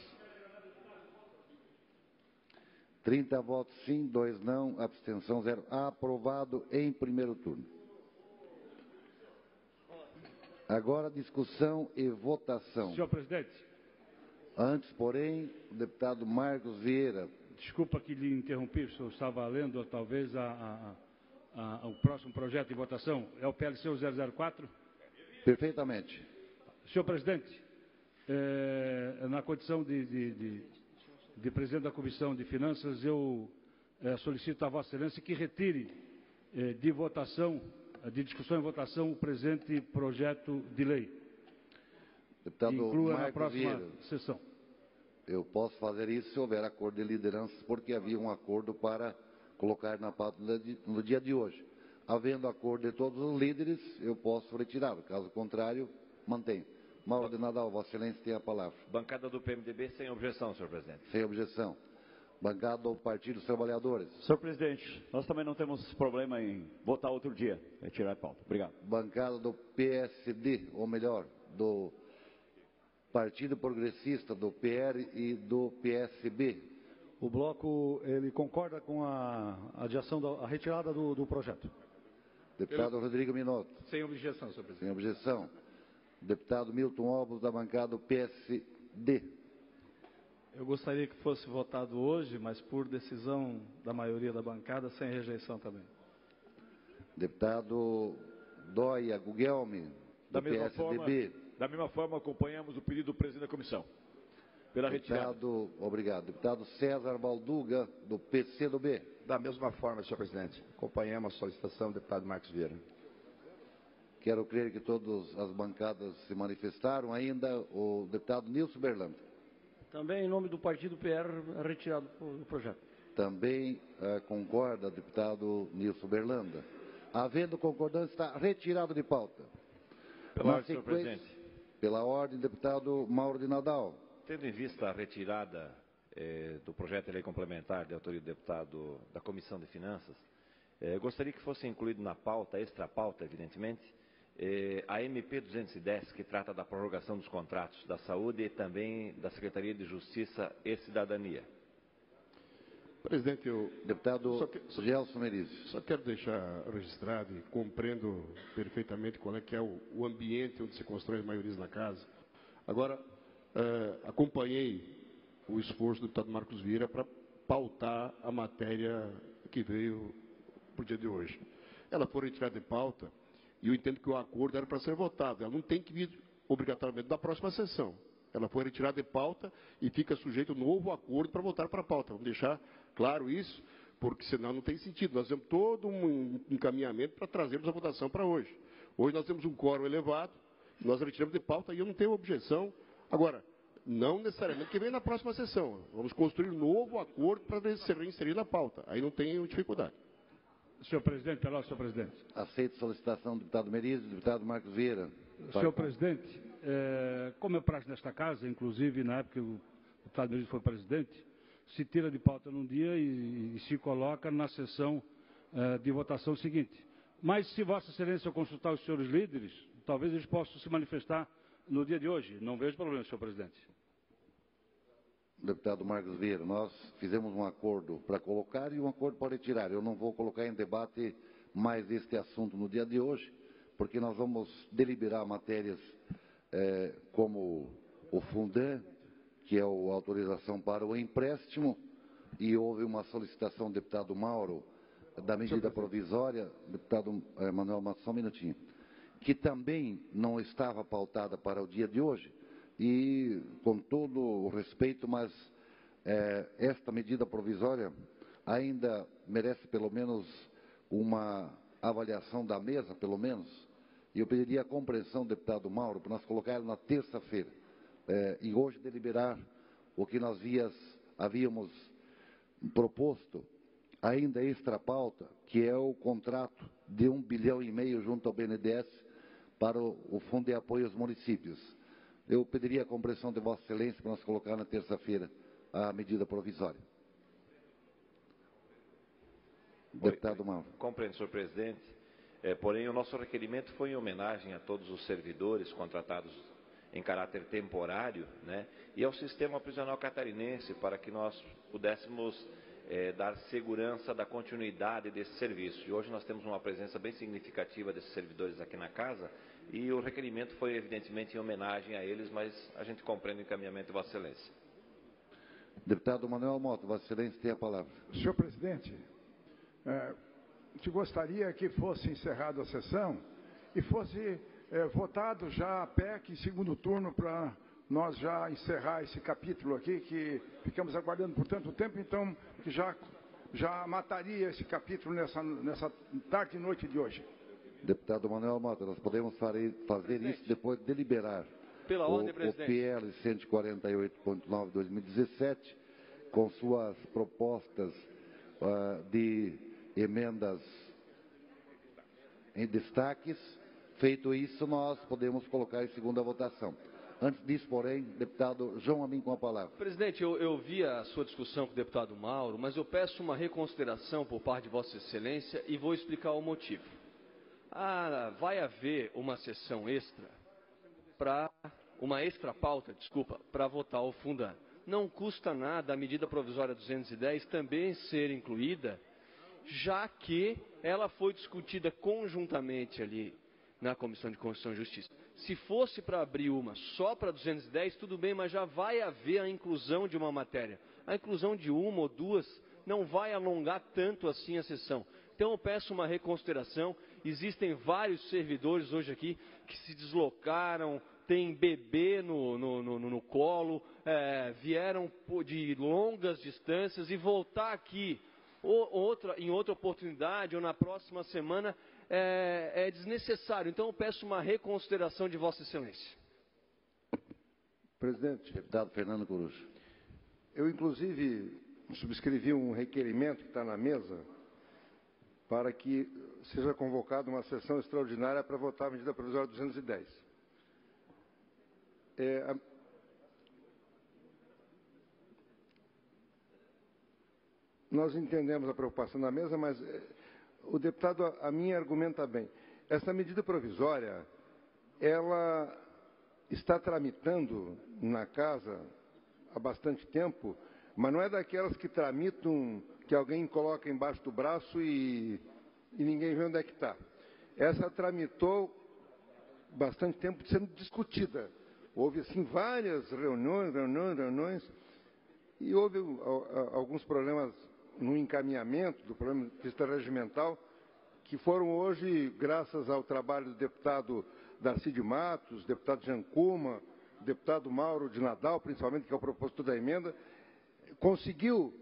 30 votos sim, 2 não, abstenção 0. Aprovado em primeiro turno. Agora discussão e votação. Senhor presidente. Antes, porém, o deputado Marcos Vieira. Desculpa que lhe interrompi, o senhor estava lendo talvez o próximo projeto de votação. É o PLC 004? Perfeitamente. Senhor presidente, na condição de presidente da Comissão de Finanças, eu solicito a Vossa Excelência que retire de votação, de discussão e votação, o presente projeto de lei. Deputado inclua Marcos na próxima Vieira, sessão. Eu posso fazer isso se houver acordo de lideranças, porque havia um acordo para colocar na pauta no dia de hoje. Havendo acordo de todos os líderes, eu posso retirá-lo. Caso contrário, mantenho. Mauro de Nadal, Vossa Excelência tem a palavra. Bancada do PMDB sem objeção, senhor presidente. Sem objeção. Bancada do Partido dos Trabalhadores. Senhor presidente, nós também não temos problema em votar outro dia, retirar a pauta. Obrigado. Bancada do PSD, ou melhor, do Partido Progressista, do PR e do PSB. O bloco, ele concorda com a adiação, a retirada do projeto. Deputado Rodrigo Minotto. Sem objeção, senhor presidente. Sem objeção. Deputado Milton Obos, da bancada do PSD. Eu gostaria que fosse votado hoje, mas por decisão da maioria da bancada, sem rejeição também. Deputado Dóia Gugelmi, do PSDB. Da mesma forma, acompanhamos o pedido do presidente da comissão. Pela retirada. Obrigado. Deputado César Balduga, do PCdoB. Da mesma forma, senhor presidente. Acompanhamos a solicitação do deputado Marcos Vieira. Quero crer que todas as bancadas se manifestaram. Ainda o deputado Nilson Berlanda. Também, em nome do partido PR, retirado do projeto. Também concorda, deputado Nilson Berlanda. Havendo concordância, está retirado de pauta. Pela ordem, senhor presidente. Pela ordem, deputado Mauro de Nadal. Tendo em vista a retirada do projeto de lei complementar de autoria do deputado da Comissão de Finanças, gostaria que fosse incluído na pauta, extra pauta, evidentemente, a MP 210, que trata da prorrogação dos contratos da saúde e também da Secretaria de Justiça e Cidadania. Presidente, Deputado Gelson Merizio. Só quero deixar registrado e compreendo perfeitamente qual é que é o ambiente onde se constrói as maiorias na casa. Agora, acompanhei o esforço do deputado Marcos Vieira para pautar a matéria que veio para o dia de hoje. Ela foi retirada de pauta e eu entendo que o acordo era para ser votado. Ela não tem que vir obrigatoriamente da próxima sessão. Ela foi retirada de pauta e fica sujeito a um novo acordo para voltar para a pauta. Vamos deixar claro isso, porque senão não tem sentido. Nós temos todo um encaminhamento para trazermos a votação para hoje. Hoje nós temos um quórum elevado, nós retiramos de pauta e eu não tenho objeção. Agora, não necessariamente que venha na próxima sessão. Vamos construir um novo acordo para ser reinserido na pauta. Aí não tem dificuldade. Senhor presidente, pela senhor presidente. Aceito a solicitação do deputado Merizio e do deputado Marcos Vieira. Senhor presidente, como é praxe nesta casa, inclusive na época que o deputado Merizio foi presidente, se tira de pauta num dia e se coloca na sessão de votação seguinte. Mas se Vossa Excelência consultar os senhores líderes, talvez eles possam se manifestar no dia de hoje. Não vejo problema, senhor presidente. Deputado Marcos Vieira, nós fizemos um acordo para colocar e um acordo para retirar. Eu não vou colocar em debate mais este assunto no dia de hoje, porque nós vamos deliberar matérias como o Fundan, que é a autorização para o empréstimo, e houve uma solicitação do deputado Mauro da medida provisória, deputado Manuel Matos, só um minutinho, que também não estava pautada para o dia de hoje, e com todo o respeito, mas esta medida provisória ainda merece pelo menos uma avaliação da mesa, pelo menos, e eu pediria a compreensão do deputado Mauro para nós colocarmos na terça-feira, e hoje deliberar o que nós havíamos proposto, ainda extra pauta, que é o contrato de 1,5 bilhão junto ao BNDES para o Fundo de Apoio aos Municípios. Eu pediria a compreensão de Vossa Excelência para nós colocar na terça-feira a medida provisória. Deputado Mauro. Compreendo, senhor presidente. Porém, o nosso requerimento foi em homenagem a todos os servidores contratados em caráter temporário, né, e ao sistema prisional catarinense, para que nós pudéssemos dar segurança da continuidade desse serviço. E hoje nós temos uma presença bem significativa desses servidores aqui na casa, e o requerimento foi evidentemente em homenagem a eles, mas a gente compreende o encaminhamento de Vossa Excelência. Deputado Manuel Mota, Vossa Excelência tem a palavra. Senhor presidente, te gostaria que fosse encerrada a sessão e fosse votado já a PEC em segundo turno para nós já encerrar esse capítulo aqui, que ficamos aguardando por tanto tempo, então que já mataria esse capítulo nessa tarde e noite de hoje. Deputado Manuel Mota, nós podemos fazer isso depois de deliberar Pela ordem, presidente. O PL 148.9/2017, com suas propostas de emendas em destaques. Feito isso, nós podemos colocar em segunda votação. Antes disso, porém, deputado João Amin com a palavra. Presidente, eu vi a sua discussão com o deputado Mauro, mas eu peço uma reconsideração por parte de Vossa Excelência e vou explicar o motivo. Vai haver uma sessão extra, uma extra pauta, para votar o Fundan. Não custa nada a medida provisória 210 também ser incluída, já que ela foi discutida conjuntamente ali na Comissão de Constituição e Justiça. Se fosse para abrir uma só para 210, tudo bem, mas já vai haver a inclusão de uma matéria. A inclusão de uma ou duas não vai alongar tanto assim a sessão. Então eu peço uma reconsideração. Existem vários servidores hoje aqui que se deslocaram, tem bebê no colo, vieram de longas distâncias, e voltar aqui em outra oportunidade ou na próxima semana é desnecessário. Então eu peço uma reconsideração de Vossa Excelência. Presidente. Deputado Fernando Coruja. Eu, inclusive, subscrevi um requerimento que está na mesa para que seja convocada uma sessão extraordinária para votar a medida provisória 210. Nós entendemos a preocupação da mesa, mas o deputado, a minha argumenta bem. Essa medida provisória, ela está tramitando na casa há bastante tempo, mas não é daquelas que tramitam, que alguém coloca embaixo do braço e ninguém vê onde é que está. Essa tramitou bastante tempo sendo discutida. Houve, assim, várias reuniões, e houve alguns problemas no encaminhamento do problema de vista regimental, que foram hoje, graças ao trabalho do deputado Darcy de Matos, deputado Jean Kuma, deputado Mauro de Nadal, principalmente, que é o propositor da emenda, conseguiu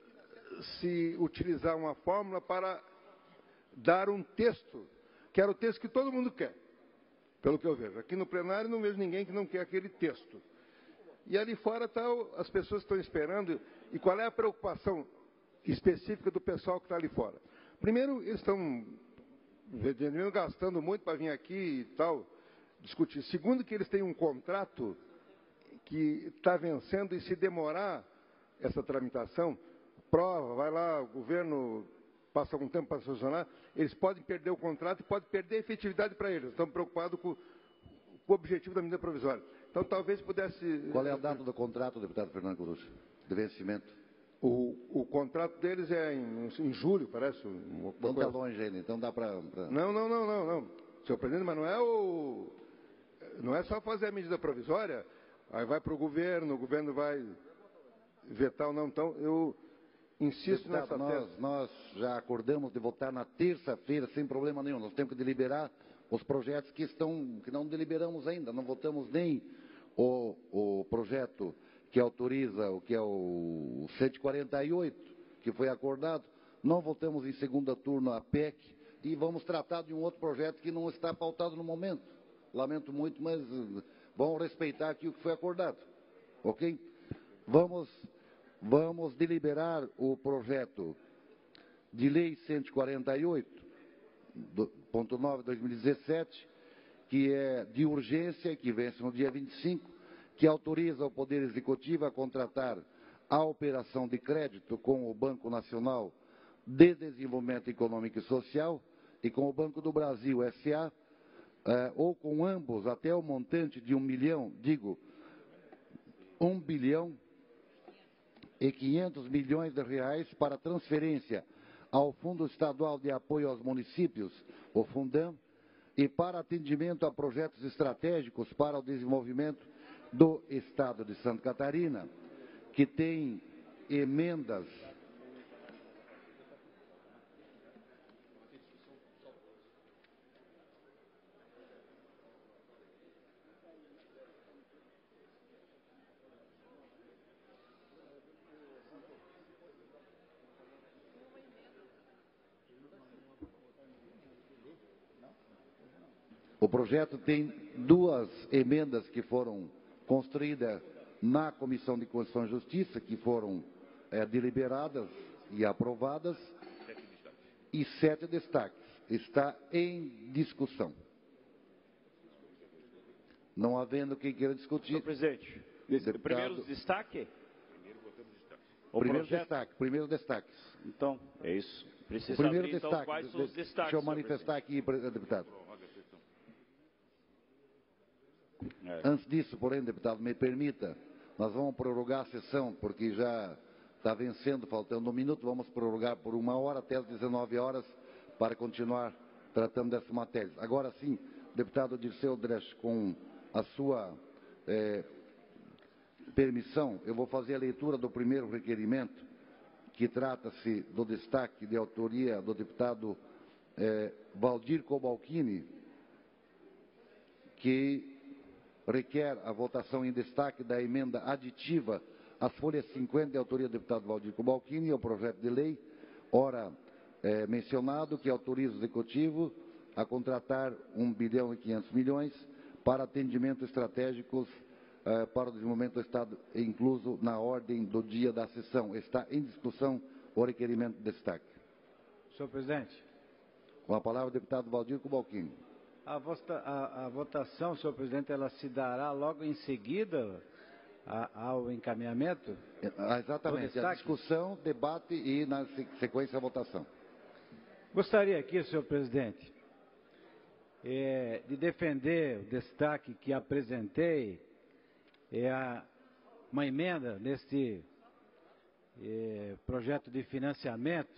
se utilizar uma fórmula para dar um texto, que era o texto que todo mundo quer, pelo que eu vejo. Aqui no plenário não vejo ninguém que não quer aquele texto. E ali fora as pessoas estão esperando. E qual é a preocupação específica do pessoal que está ali fora? Primeiro, eles estão gastando muito para vir aqui e tal, discutir. Segundo, que eles têm um contrato que está vencendo, e se demorar essa tramitação, prova, vai lá, o governo passa algum tempo para funcionar, eles podem perder o contrato e podem perder a efetividade para eles. Estão preocupados com o objetivo da medida provisória. Então, talvez pudesse... Qual é a data do contrato, deputado Fernando Coruja, de vencimento? O contrato deles é em julho, parece. Não está longe ainda, então dá para... Não. Senhor presidente, mas não é só fazer a medida provisória, aí vai para o governo vai vetar ou não. Então, eu insisto nessa tese. Nós já acordamos de votar na terça-feira sem problema nenhum. Nós temos que deliberar os projetos que não deliberamos ainda. Não votamos nem o projeto que autoriza, o que é o 148, que foi acordado. Não votamos em segunda turno a PEC e vamos tratar de um outro projeto que não está pautado no momento. Lamento muito, mas vamos respeitar aqui o que foi acordado. Ok? Vamos deliberar o projeto de lei 148.9 de 2017, que é de urgência, que vence no dia 25, que autoriza o Poder Executivo a contratar a operação de crédito com o Banco Nacional de Desenvolvimento Econômico e Social e com o Banco do Brasil S.A., ou com ambos até o montante de 1 bilhão e 500 milhões de reais para transferência ao Fundo Estadual de Apoio aos Municípios, o Fundam, e para atendimento a projetos estratégicos para o desenvolvimento do Estado de Santa Catarina, que tem emendas O projeto tem duas emendas que foram construídas na Comissão de Constituição e Justiça, que foram deliberadas e aprovadas, e 7 destaques. Está em discussão. Não havendo quem queira discutir. Senhor presidente, primeiro destaque? Primeiro destaque. Então, é isso. Precisa o primeiro abrir, destaque. Então, quais são os destaques, deixa eu manifestar aqui, deputado. Antes disso, porém, deputado, me permita, nós vamos prorrogar a sessão, porque já está vencendo, faltando 1 minuto, vamos prorrogar por 1 hora até as 19 horas para continuar tratando dessa matéria. Agora sim, deputado Dirceu Dresch, com a sua permissão, eu vou fazer a leitura do primeiro requerimento, que trata-se do destaque de autoria do deputado Valdir Cobalcini, que requer a votação em destaque da emenda aditiva às folhas 50 de autoria do deputado Valdir Cobalcini ao projeto de lei, ora mencionado, que autoriza o Executivo a contratar 1 bilhão e 500 milhões para atendimentos estratégicos para o desenvolvimento do Estado, incluso na ordem do dia da sessão. Está em discussão o requerimento de destaque. Senhor presidente. Com a palavra o deputado Valdir Cobalcini. A votação, senhor presidente, ela se dará logo em seguida ao encaminhamento? Exatamente, a discussão, debate e, na sequência, a votação. Gostaria aqui, senhor presidente, de defender o destaque que apresentei, uma emenda neste projeto de financiamento,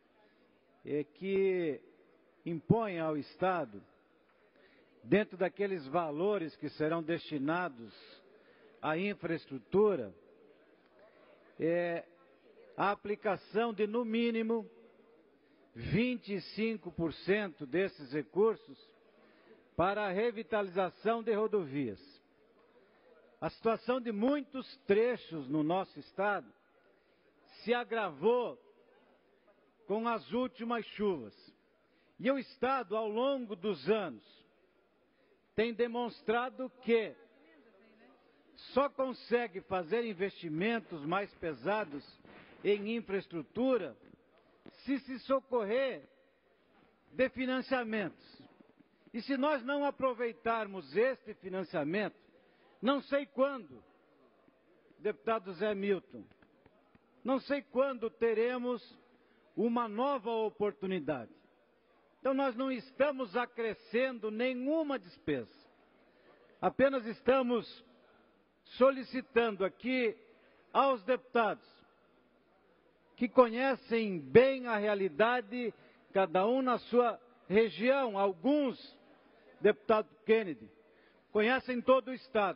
que impõe ao Estado, dentro daqueles valores que serão destinados à infraestrutura, a aplicação de, no mínimo, 25% desses recursos para a revitalização de rodovias. A situação de muitos trechos no nosso estado se agravou com as últimas chuvas. E o estado, ao longo dos anos, tem demonstrado que só consegue fazer investimentos mais pesados em infraestrutura se socorrer de financiamentos. E se nós não aproveitarmos este financiamento, não sei quando, deputado Zé Milton, não sei quando teremos uma nova oportunidade. Então nós não estamos acrescendo nenhuma despesa. Apenas estamos solicitando aqui aos deputados que conhecem bem a realidade, cada um na sua região, alguns, deputado Kennedy, conhecem todo o estado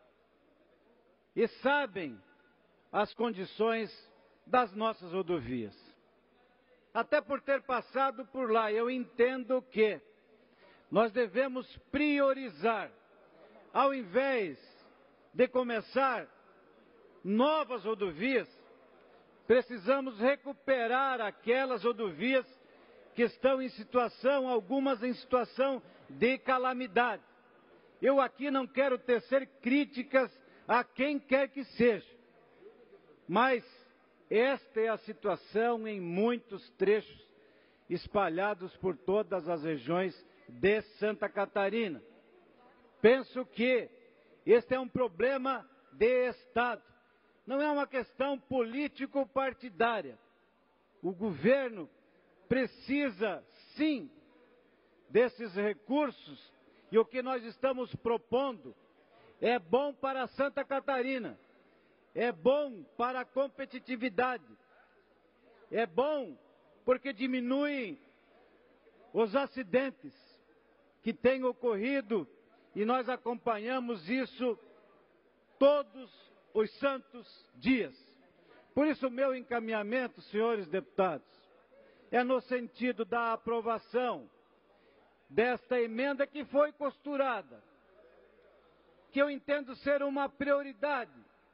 e sabem as condições das nossas rodovias. Até por ter passado por lá, eu entendo que nós devemos priorizar, ao invés de começar novas rodovias, precisamos recuperar aquelas rodovias que estão em situação, algumas em situação de calamidade. Eu aqui não quero tecer críticas a quem quer que seja, mas esta é a situação em muitos trechos espalhados por todas as regiões de Santa Catarina. Penso que este é um problema de Estado, não é uma questão político-partidária. O governo precisa, sim, desses recursos, e o que nós estamos propondo é bom para Santa Catarina, é bom para a competitividade, é bom porque diminui os acidentes que têm ocorrido e nós acompanhamos isso todos os santos dias. Por isso, o meu encaminhamento, senhores deputados, é no sentido da aprovação desta emenda que foi costurada, que eu entendo ser uma prioridade.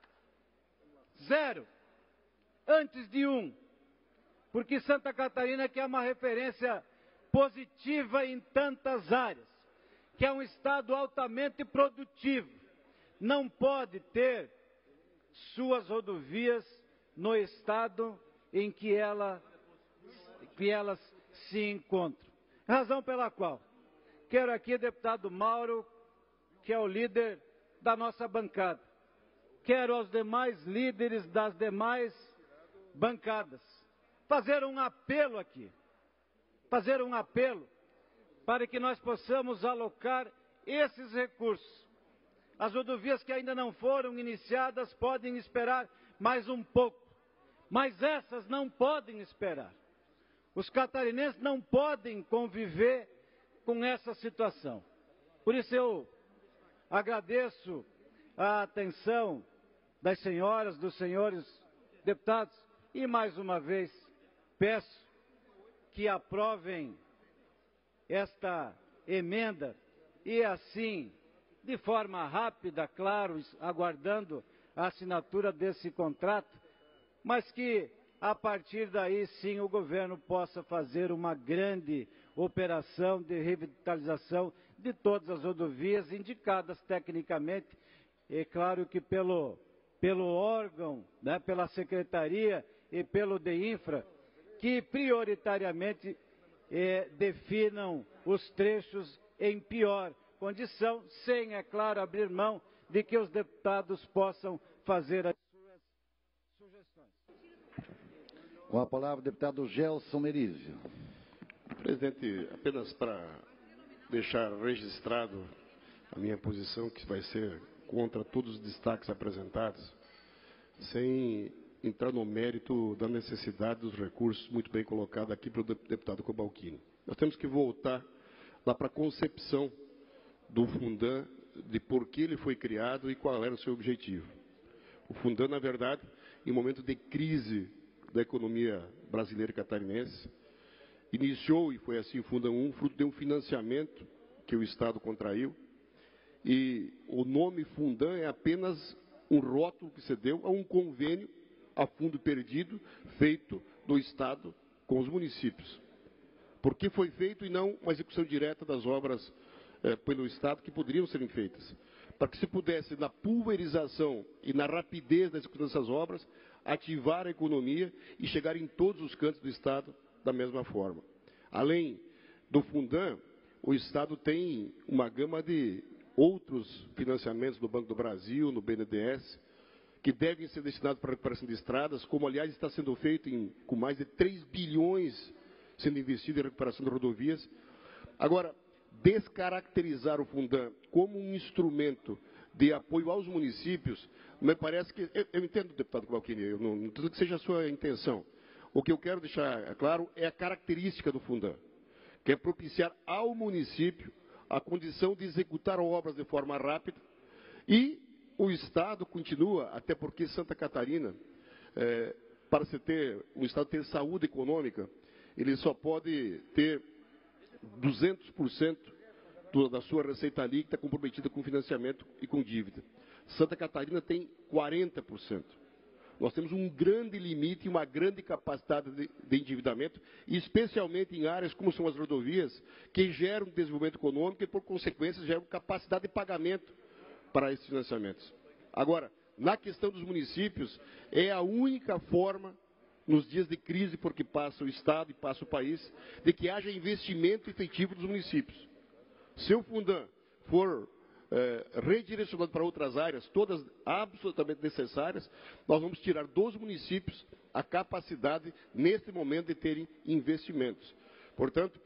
0, antes de 1, porque Santa Catarina que é uma referência positiva em tantas áreas, que é um estado altamente produtivo, não pode ter suas rodovias no estado em que elas se encontram. Razão pela qual quero aqui, deputado Mauro, que é o líder da nossa bancada, quero aos demais líderes das demais bancadas fazer um apelo aqui, para que nós possamos alocar esses recursos. As rodovias que ainda não foram iniciadas podem esperar mais um pouco, mas essas não podem esperar. Os catarinenses não podem conviver com essa situação. Por isso eu agradeço a atenção das senhoras, dos senhores deputados e mais uma vez peço que aprovem esta emenda e assim, de forma rápida, claro, aguardando a assinatura desse contrato, mas que a partir daí sim o governo possa fazer uma grande operação de revitalização de todas as rodovias indicadas tecnicamente, é claro que pelo órgão, né, pela secretaria e pelo DEINFRA, que prioritariamente definam os trechos em pior condição, sem, é claro, abrir mão de que os deputados possam fazer as suas sugestões. Com a palavra, o deputado Gelson Merizio. Presidente, apenas para deixar registrado a minha posição, que vai ser contra todos os destaques apresentados, sem entrar no mérito da necessidade dos recursos muito bem colocado aqui pelo deputado Cobalcini. Nós temos que voltar lá para a concepção do Fundan, de por que ele foi criado e qual era o seu objetivo. O Fundan, na verdade, em momento de crise da economia brasileira e catarinense, iniciou, e foi assim o Fundan 1, fruto de um financiamento que o Estado contraiu, e o nome Fundan é apenas um rótulo que se deu a um convênio a fundo perdido feito do Estado com os municípios. Porque foi feito e não uma execução direta das obras pelo Estado que poderiam serem feitas. Para que se pudesse, na pulverização e na rapidez da execução dessas obras, ativar a economia e chegar em todos os cantos do Estado da mesma forma. Além do Fundan, o Estado tem uma gama de outros financiamentos no Banco do Brasil, no BNDES, que devem ser destinados para a recuperação de estradas, como, aliás, está sendo feito com mais de 3 bilhões sendo investido em recuperação de rodovias. Agora, descaracterizar o Fundan como um instrumento de apoio aos municípios, me parece que... Eu entendo, deputado Cobalcini, eu não estou dizendo que seja a sua intenção. O que eu quero deixar claro é a característica do Fundan, que é propiciar ao município a condição de executar obras de forma rápida, e o Estado continua, até porque Santa Catarina, para se ter um Estado ter saúde econômica, ele só pode ter 200% da sua receita líquida comprometida com financiamento e com dívida. Santa Catarina tem 40%. Nós temos um grande limite e uma grande capacidade de endividamento, especialmente em áreas como são as rodovias, que geram desenvolvimento econômico e, por consequência, geram capacidade de pagamento para esses financiamentos. Agora, na questão dos municípios, é a única forma, nos dias de crise por que passa o Estado e passa o país, de que haja investimento efetivo dos municípios. Se o Fundan for redirecionado para outras áreas, todas absolutamente necessárias, nós vamos tirar dos municípios a capacidade, neste momento, de terem investimentos. Portanto,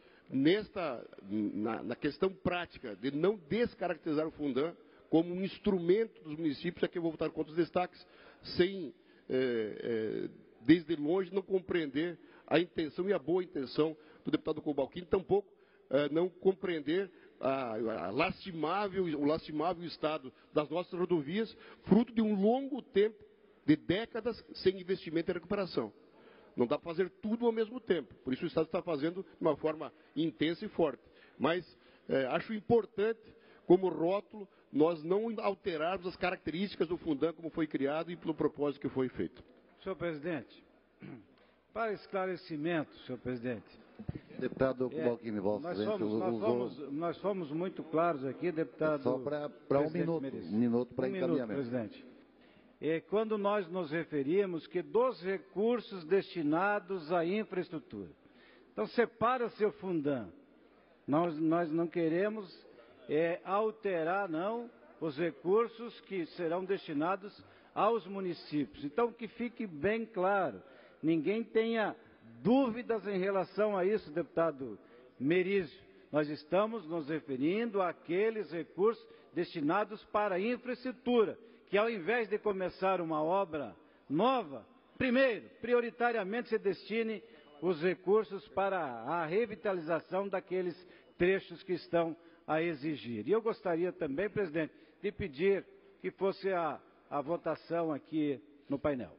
na questão prática de não descaracterizar o Fundan como um instrumento dos municípios, é que eu vou votar contra os destaques, sem, desde longe, não compreender a intenção e a boa intenção do deputado Cobalcini, tampouco não compreender o lastimável estado das nossas rodovias, fruto de um longo tempo, de décadas, sem investimento e recuperação. Não dá para fazer tudo ao mesmo tempo, por isso o Estado está fazendo de uma forma intensa e forte. Mas acho importante, como rótulo, nós não alterarmos as características do Fundan como foi criado e pelo propósito que foi feito. Senhor presidente, para esclarecimento, senhor presidente. Deputado Cobalcini, Vossa Excelência, nós fomos muito claros aqui, deputado. Só para um minuto para encaminhamento. Presidente. Quando nós nos referimos que dos recursos destinados à infraestrutura. Então, separa-se o Fundan. Nós não queremos alterar, não, os recursos que serão destinados aos municípios. Então, que fique bem claro, ninguém tenha dúvidas em relação a isso, deputado Merizio. Nós estamos nos referindo àqueles recursos destinados para a infraestrutura, que ao invés de começar uma obra nova, primeiro, prioritariamente se destine os recursos para a revitalização daqueles trechos que estão a exigir. E eu gostaria também, presidente, de pedir que fosse a votação aqui no painel.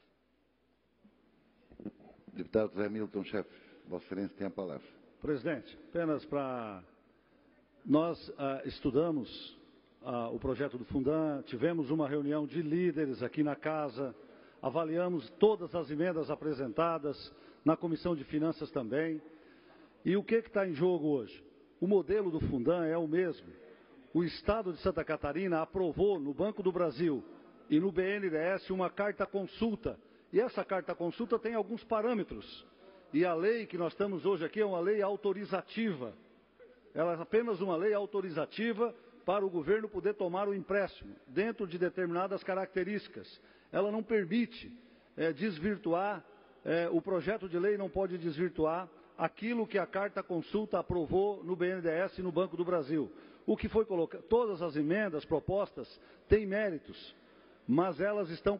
Deputado Zé Milton Chefe, Vossa Excelência tem a palavra. Presidente, apenas para... Nós estudamos o projeto do Fundan, tivemos uma reunião de líderes aqui na casa, avaliamos todas as emendas apresentadas, na Comissão de Finanças também. E o que está em jogo hoje? O modelo do Fundan é o mesmo. O Estado de Santa Catarina aprovou no Banco do Brasil e no BNDES uma carta-consulta. E essa carta-consulta tem alguns parâmetros. E a lei que nós estamos hoje aqui é uma lei autorizativa. Ela é apenas uma lei autorizativa para o governo poder tomar o empréstimo, dentro de determinadas características. Ela não permite desvirtuar, o projeto de lei não pode desvirtuar aquilo que a Carta Consulta aprovou no BNDES e no Banco do Brasil. O que foi colocado, todas as emendas propostas têm méritos, mas elas estão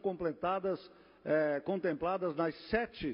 contempladas nas 7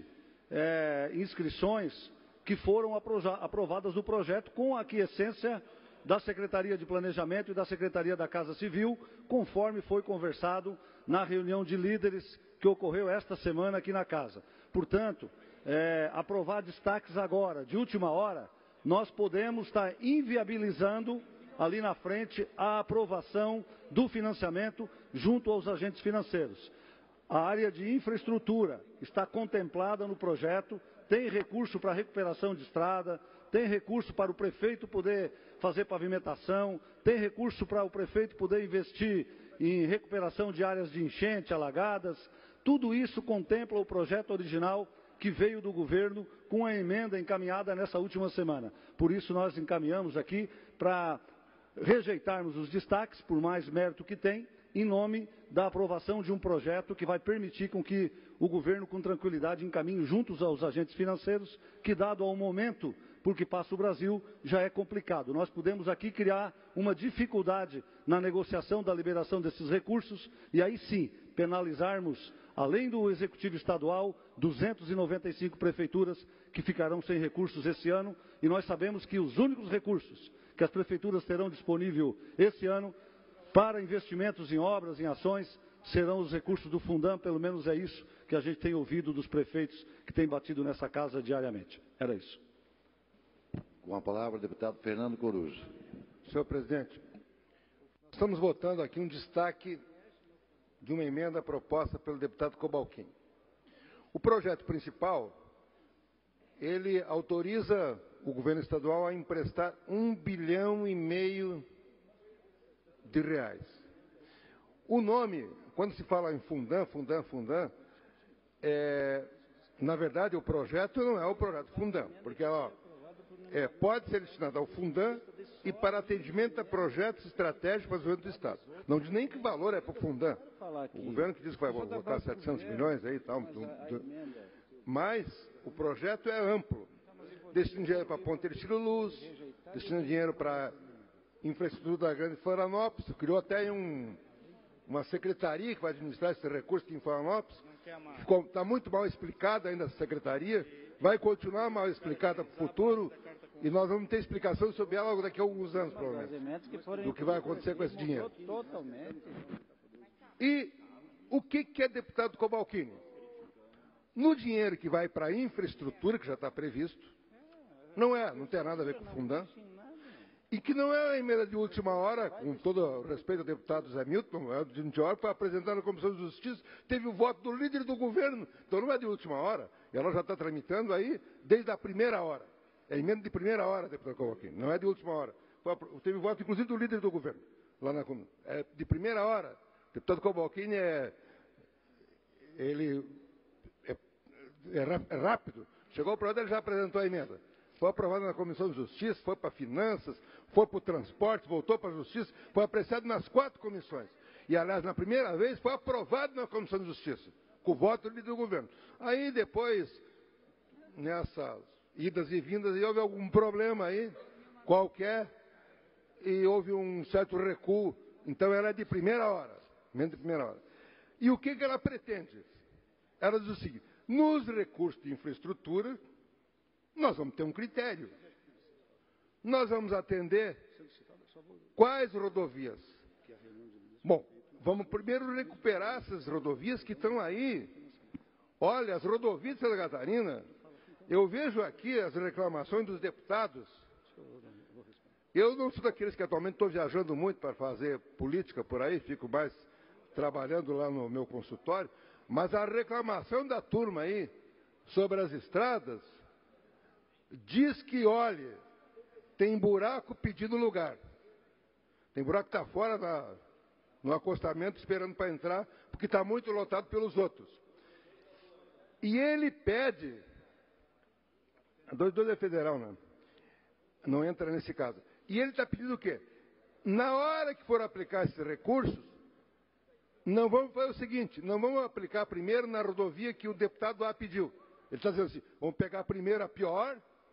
inscrições que foram aprovadas no projeto, com a aquiescência da Secretaria de Planejamento e da Secretaria da Casa Civil, conforme foi conversado na reunião de líderes que ocorreu esta semana aqui na Casa. Portanto, aprovar destaques agora, de última hora, nós podemos estar inviabilizando ali na frente a aprovação do financiamento junto aos agentes financeiros. A área de infraestrutura está contemplada no projeto, tem recurso para recuperação de estrada, tem recurso para o prefeito poder fazer pavimentação, tem recurso para o prefeito poder investir em recuperação de áreas de enchente, alagadas. Tudo isso contempla o projeto original que veio do governo com a emenda encaminhada nessa última semana. Por isso nós encaminhamos aqui para rejeitarmos os destaques, por mais mérito que tem, em nome da aprovação de um projeto que vai permitir com que o governo, com tranquilidade, encaminhe juntos aos agentes financeiros, que, dado ao momento por que passa o Brasil, já é complicado. Nós podemos aqui criar uma dificuldade na negociação da liberação desses recursos e aí sim penalizarmos, além do Executivo Estadual, 295 prefeituras que ficarão sem recursos esse ano, e nós sabemos que os únicos recursos que as prefeituras terão disponível esse ano para investimentos em obras, em ações, serão os recursos do Fundam. Pelo menos é isso que a gente tem ouvido dos prefeitos que têm batido nessa casa diariamente. Era isso. Com a palavra, o deputado Fernando Coruja. Senhor presidente, estamos votando aqui um destaque de uma emenda proposta pelo deputado Cobalchin. O projeto principal, ele autoriza o governo estadual a emprestar R$1,5 bilhão de reais. O nome, quando se fala em Fundam, na verdade o projeto não é o projeto Fundam, porque pode ser destinado ao Fundam e para atendimento a projetos estratégicos para o desenvolvimento do Estado. Não diz nem que valor é para o Fundam. O governo que diz que vai colocar 700 milhões aí e tal. Mas o projeto é amplo. Destina dinheiro para Ponte Ercílio-Luz, destina dinheiro para infraestrutura da Grande Florianópolis, criou até uma secretaria que vai administrar esse recurso aqui em Florianópolis. Está muito mal explicada ainda essa secretaria, vai continuar mal explicada para o futuro, e nós vamos ter explicação sobre ela daqui a alguns anos, provavelmente, do que vai acontecer com esse dinheiro. E o que é deputado Cobalchin? No dinheiro que vai para a infraestrutura, que já está previsto, não tem nada a ver com o Fundam, e que não é uma emenda de última hora, com todo o respeito ao deputado Zé Milton, é de última hora, foi apresentada na Comissão de Justiça, teve o voto do líder do governo, então não é de última hora, e ela já está tramitando aí desde a primeira hora. É emenda de primeira hora, deputado Cobalchin, não é de última hora. Teve voto, inclusive, do líder do governo, lá na Comissão. É de primeira hora. O deputado Cobalchin é rápido. Chegou o projeto, ele já apresentou a emenda. Foi aprovado na Comissão de Justiça, foi para Finanças, foi para o Transporte, voltou para a Justiça, foi apreciado nas 4 comissões. E, aliás, na primeira vez, foi aprovado na Comissão de Justiça, com o voto do líder do governo. Aí, depois, nessas idas e vindas, houve algum problema aí, qualquer, e houve um certo recuo. Então, ela é de primeira hora, emenda de primeira hora. E o que ela pretende? Ela diz o seguinte: nos recursos de infraestrutura, nós vamos ter um critério. Nós vamos atender quais rodovias? Bom, vamos primeiro recuperar essas rodovias que estão aí. Olha, as rodovias de Santa Catarina, eu vejo aqui as reclamações dos deputados. Eu não sou daqueles que atualmente estou viajando muito para fazer política por aí, fico mais trabalhando lá no meu consultório, mas a reclamação da turma aí sobre as estradas diz que, olha, tem buraco pedindo lugar. Tem buraco que está fora no acostamento esperando para entrar, porque está muito lotado pelos outros. E ele pede, a 22 é federal, né? Não entra nesse caso. E ele está pedindo o quê? Na hora que for aplicar esses recursos, não vamos fazer o seguinte, não vamos aplicar primeiro na rodovia que o deputado A pediu. Ele está dizendo assim, vamos pegar primeiro a pior,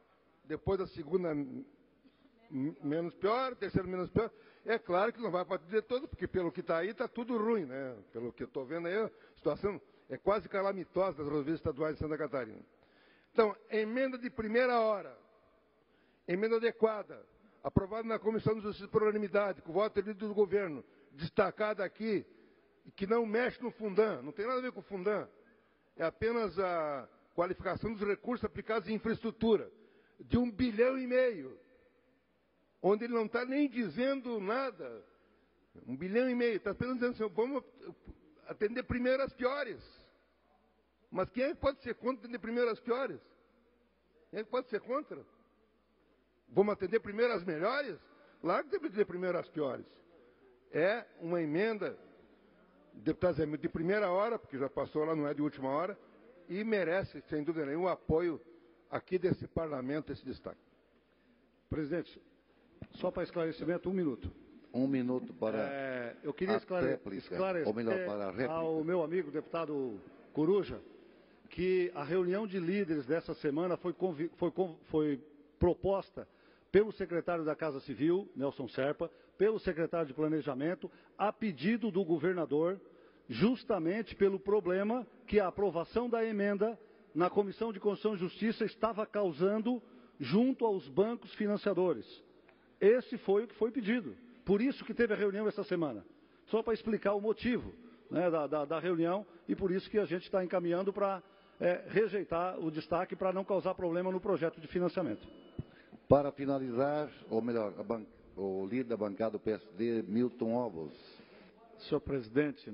depois a segunda menos pior, terceira menos pior. É claro que não vai para dizer todo, porque pelo que está aí, está tudo ruim, né? Pelo que eu estou vendo aí, a situação é quase calamitosa das rodovias estaduais de Santa Catarina. Então, emenda de primeira hora, emenda adequada, aprovada na Comissão de Justiça por unanimidade, com voto do governo, destacada aqui, que não mexe no Fundam, não tem nada a ver com o Fundam, é apenas a qualificação dos recursos aplicados em infraestrutura, de 1,5 bilhão, onde ele não está nem dizendo nada. 1,5 bilhão, está apenas dizendo assim, vamos atender primeiro as piores. Mas quem é que pode ser contra atender primeiro as piores? Quem é que pode ser contra? Vamos atender primeiro as melhores? Lá que deve atender primeiro as piores. É uma emenda, deputado Zé Milton, de primeira hora, porque já passou lá, não é de última hora, e merece, sem dúvida nenhuma, o apoio aqui desse parlamento, esse destaque. Presidente, só para esclarecimento, 1 minuto. 1 minuto para eu queria esclarecer ou melhor, para a réplica. Ao meu amigo deputado Coruja, que a reunião de líderes dessa semana foi proposta pelo secretário da Casa Civil, Nelson Serpa, pelo secretário de Planejamento, a pedido do governador, justamente pelo problema que a aprovação da emenda na Comissão de Constituição e Justiça estava causando junto aos bancos financiadores. Esse foi o que foi pedido. Por isso que teve a reunião essa semana. Só para explicar o motivo, né, da reunião, e por isso que a gente está encaminhando para rejeitar o destaque para não causar problema no projeto de financiamento. Para finalizar, ou melhor, o líder da bancada do PSD, Milton Ovos. Senhor presidente,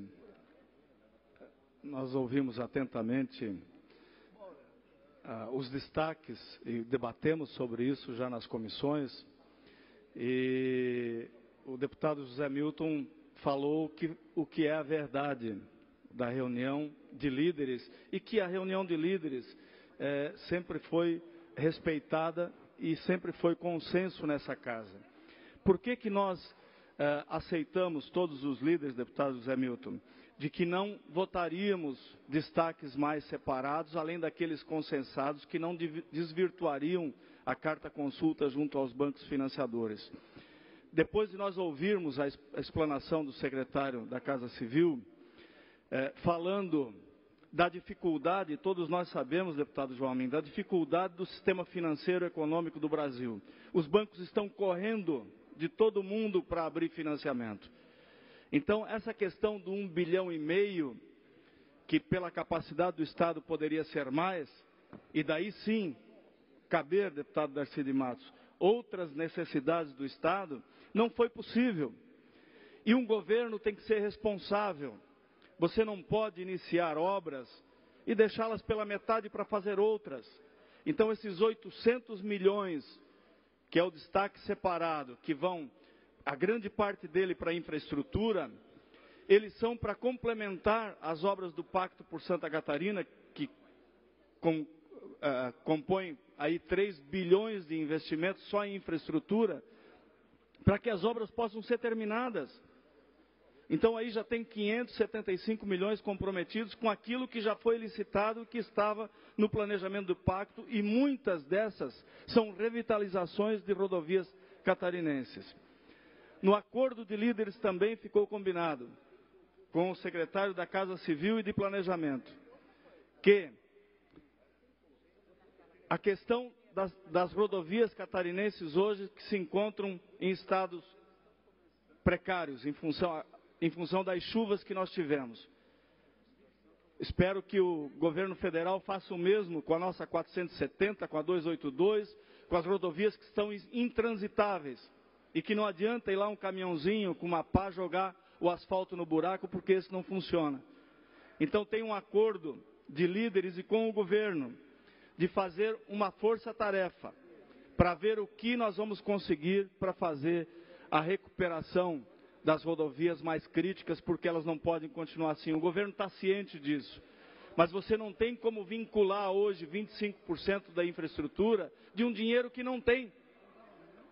nós ouvimos atentamente os destaques e debatemos sobre isso já nas comissões, e o deputado José Milton falou o que é a verdade da reunião de líderes, e que a reunião de líderes sempre foi respeitada e sempre foi consenso nessa casa. Por que nós aceitamos, todos os líderes, deputado José Milton, de que não votaríamos destaques mais separados, além daqueles consensados que não desvirtuariam a carta consulta junto aos bancos financiadores? Depois de nós ouvirmos a explanação do secretário da Casa Civil, falando da dificuldade, todos nós sabemos, deputado João Amin, da dificuldade do sistema financeiro e econômico do Brasil. Os bancos estão correndo de todo mundo para abrir financiamento. Então, essa questão do 1,5 bilhão, que pela capacidade do Estado poderia ser mais, e daí sim, caber, deputado Darcy de Matos, outras necessidades do Estado, não foi possível. E um governo tem que ser responsável. Você não pode iniciar obras e deixá-las pela metade para fazer outras. Então, esses 800 milhões, que é o destaque separado, que vão, a grande parte dele para a infraestrutura, eles são para complementar as obras do Pacto por Santa Catarina, que compõem aí 3 bilhões de investimentos só em infraestrutura, para que as obras possam ser terminadas. Então aí já tem 575 milhões comprometidos com aquilo que já foi licitado, que estava no planejamento do pacto, e muitas dessas são revitalizações de rodovias catarinenses. No acordo de líderes também ficou combinado com o secretário da Casa Civil e de Planejamento que a questão das rodovias catarinenses hoje, que se encontram em estados precários em função das chuvas que nós tivemos. Espero que o governo federal faça o mesmo com a nossa 470, com a 282, com as rodovias que estão intransitáveis, e que não adianta ir lá um caminhãozinho com uma pá jogar o asfalto no buraco, porque isso não funciona. Então tem um acordo de líderes e com o governo de fazer uma força-tarefa para ver o que nós vamos conseguir para fazer a recuperação das rodovias mais críticas, porque elas não podem continuar assim. O governo está ciente disso. Mas você não tem como vincular hoje 25% da infraestrutura de um dinheiro que não tem.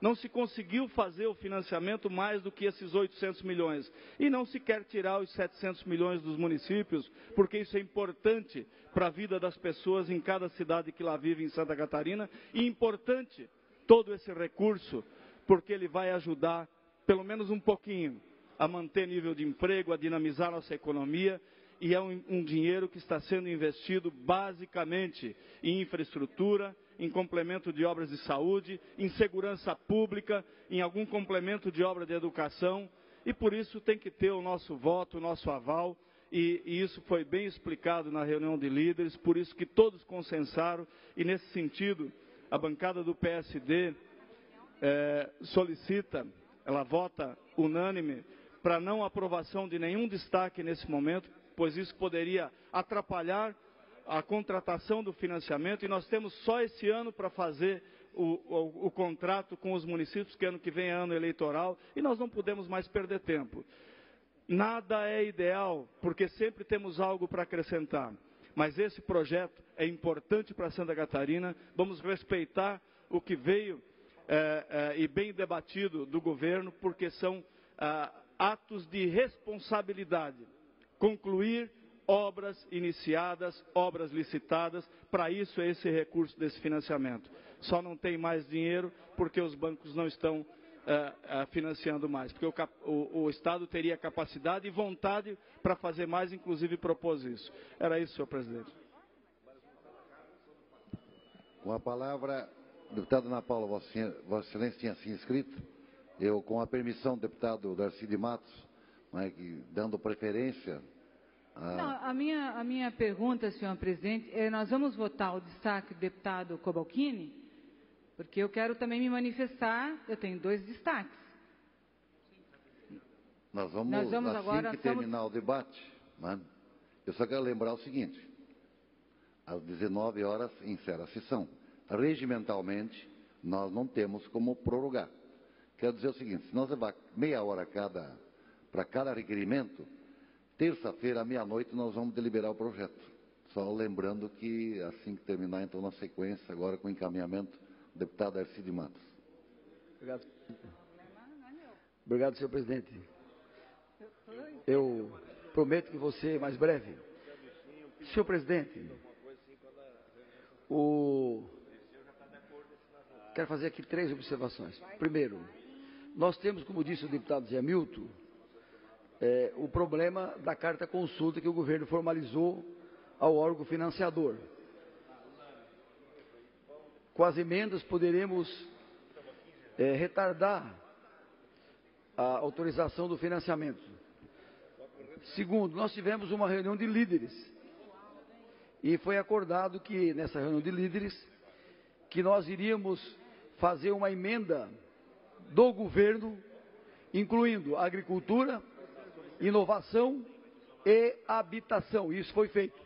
não se conseguiu fazer o financiamento mais do que esses 800 milhões. E não se quer tirar os 700 milhões dos municípios, porque isso é importante para a vida das pessoas em cada cidade que lá vive em Santa Catarina, e importante todo esse recurso, porque ele vai ajudar, pelo menos um pouquinho, a manter nível de emprego, a dinamizar nossa economia, e é um dinheiro que está sendo investido basicamente em infraestrutura, em complemento de obras de saúde, em segurança pública, em algum complemento de obra de educação, e por isso tem que ter o nosso voto, o nosso aval, e isso foi bem explicado na reunião de líderes, por isso que todos consensaram, e nesse sentido, a bancada do PSD solicita, ela vota unânime, para não aprovação de nenhum destaque nesse momento, pois isso poderia atrapalhar a contratação do financiamento, e nós temos só esse ano para fazer o contrato com os municípios, que ano que vem é ano eleitoral, e nós não podemos mais perder tempo. Nada é ideal, porque sempre temos algo para acrescentar, mas esse projeto é importante para Santa Catarina, vamos respeitar o que veio e bem debatido do governo, porque são atos de responsabilidade, concluir obras iniciadas, obras licitadas, para isso é esse recurso desse financiamento. Só não tem mais dinheiro porque os bancos não estão financiando mais, porque o Estado teria capacidade e vontade para fazer mais, inclusive propôs isso. Era isso, senhor presidente. Com a palavra, deputado Ana Paula, Vossa Excelência tinha assim escrito. Eu, com a permissão do deputado Darcy de Matos, dando preferência... Não, a minha pergunta, senhor presidente, nós vamos votar o destaque do deputado Cobalcini, porque eu quero também me manifestar, eu tenho 2 destaques. Nós vamos assim agora, que terminar o debate, eu só quero lembrar o seguinte, às 19 horas encerra a sessão. Regimentalmente, nós não temos como prorrogar. Quero dizer o seguinte, se nós levar meia hora para cada requerimento, terça-feira, à meia-noite, nós vamos deliberar o projeto. Só lembrando que, assim que terminar, então, na sequência, agora com o encaminhamento, o deputado Darcy de Matos. Obrigado. Obrigado, senhor presidente. Eu prometo que vou ser mais breve. Senhor presidente, quero fazer aqui 3 observações. Primeiro, nós temos, como disse o deputado Zé Milton, o problema da carta consulta que o governo formalizou ao órgão financiador. Com as emendas poderemos retardar a autorização do financiamento. Segundo, nós tivemos uma reunião de líderes e foi acordado que nessa reunião de líderes que nós iríamos fazer uma emenda do governo incluindo agricultura, inovação e habitação. Isso foi feito.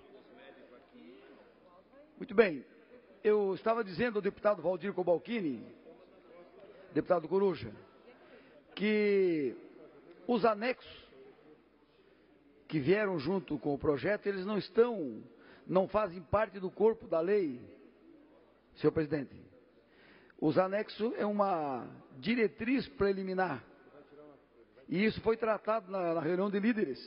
Muito bem. Eu estava dizendo ao deputado Valdir Cobalcini, deputado Coruja, que os anexos que vieram junto com o projeto, eles não fazem parte do corpo da lei, senhor presidente. Os anexos é uma diretriz preliminar. E isso foi tratado na reunião de líderes.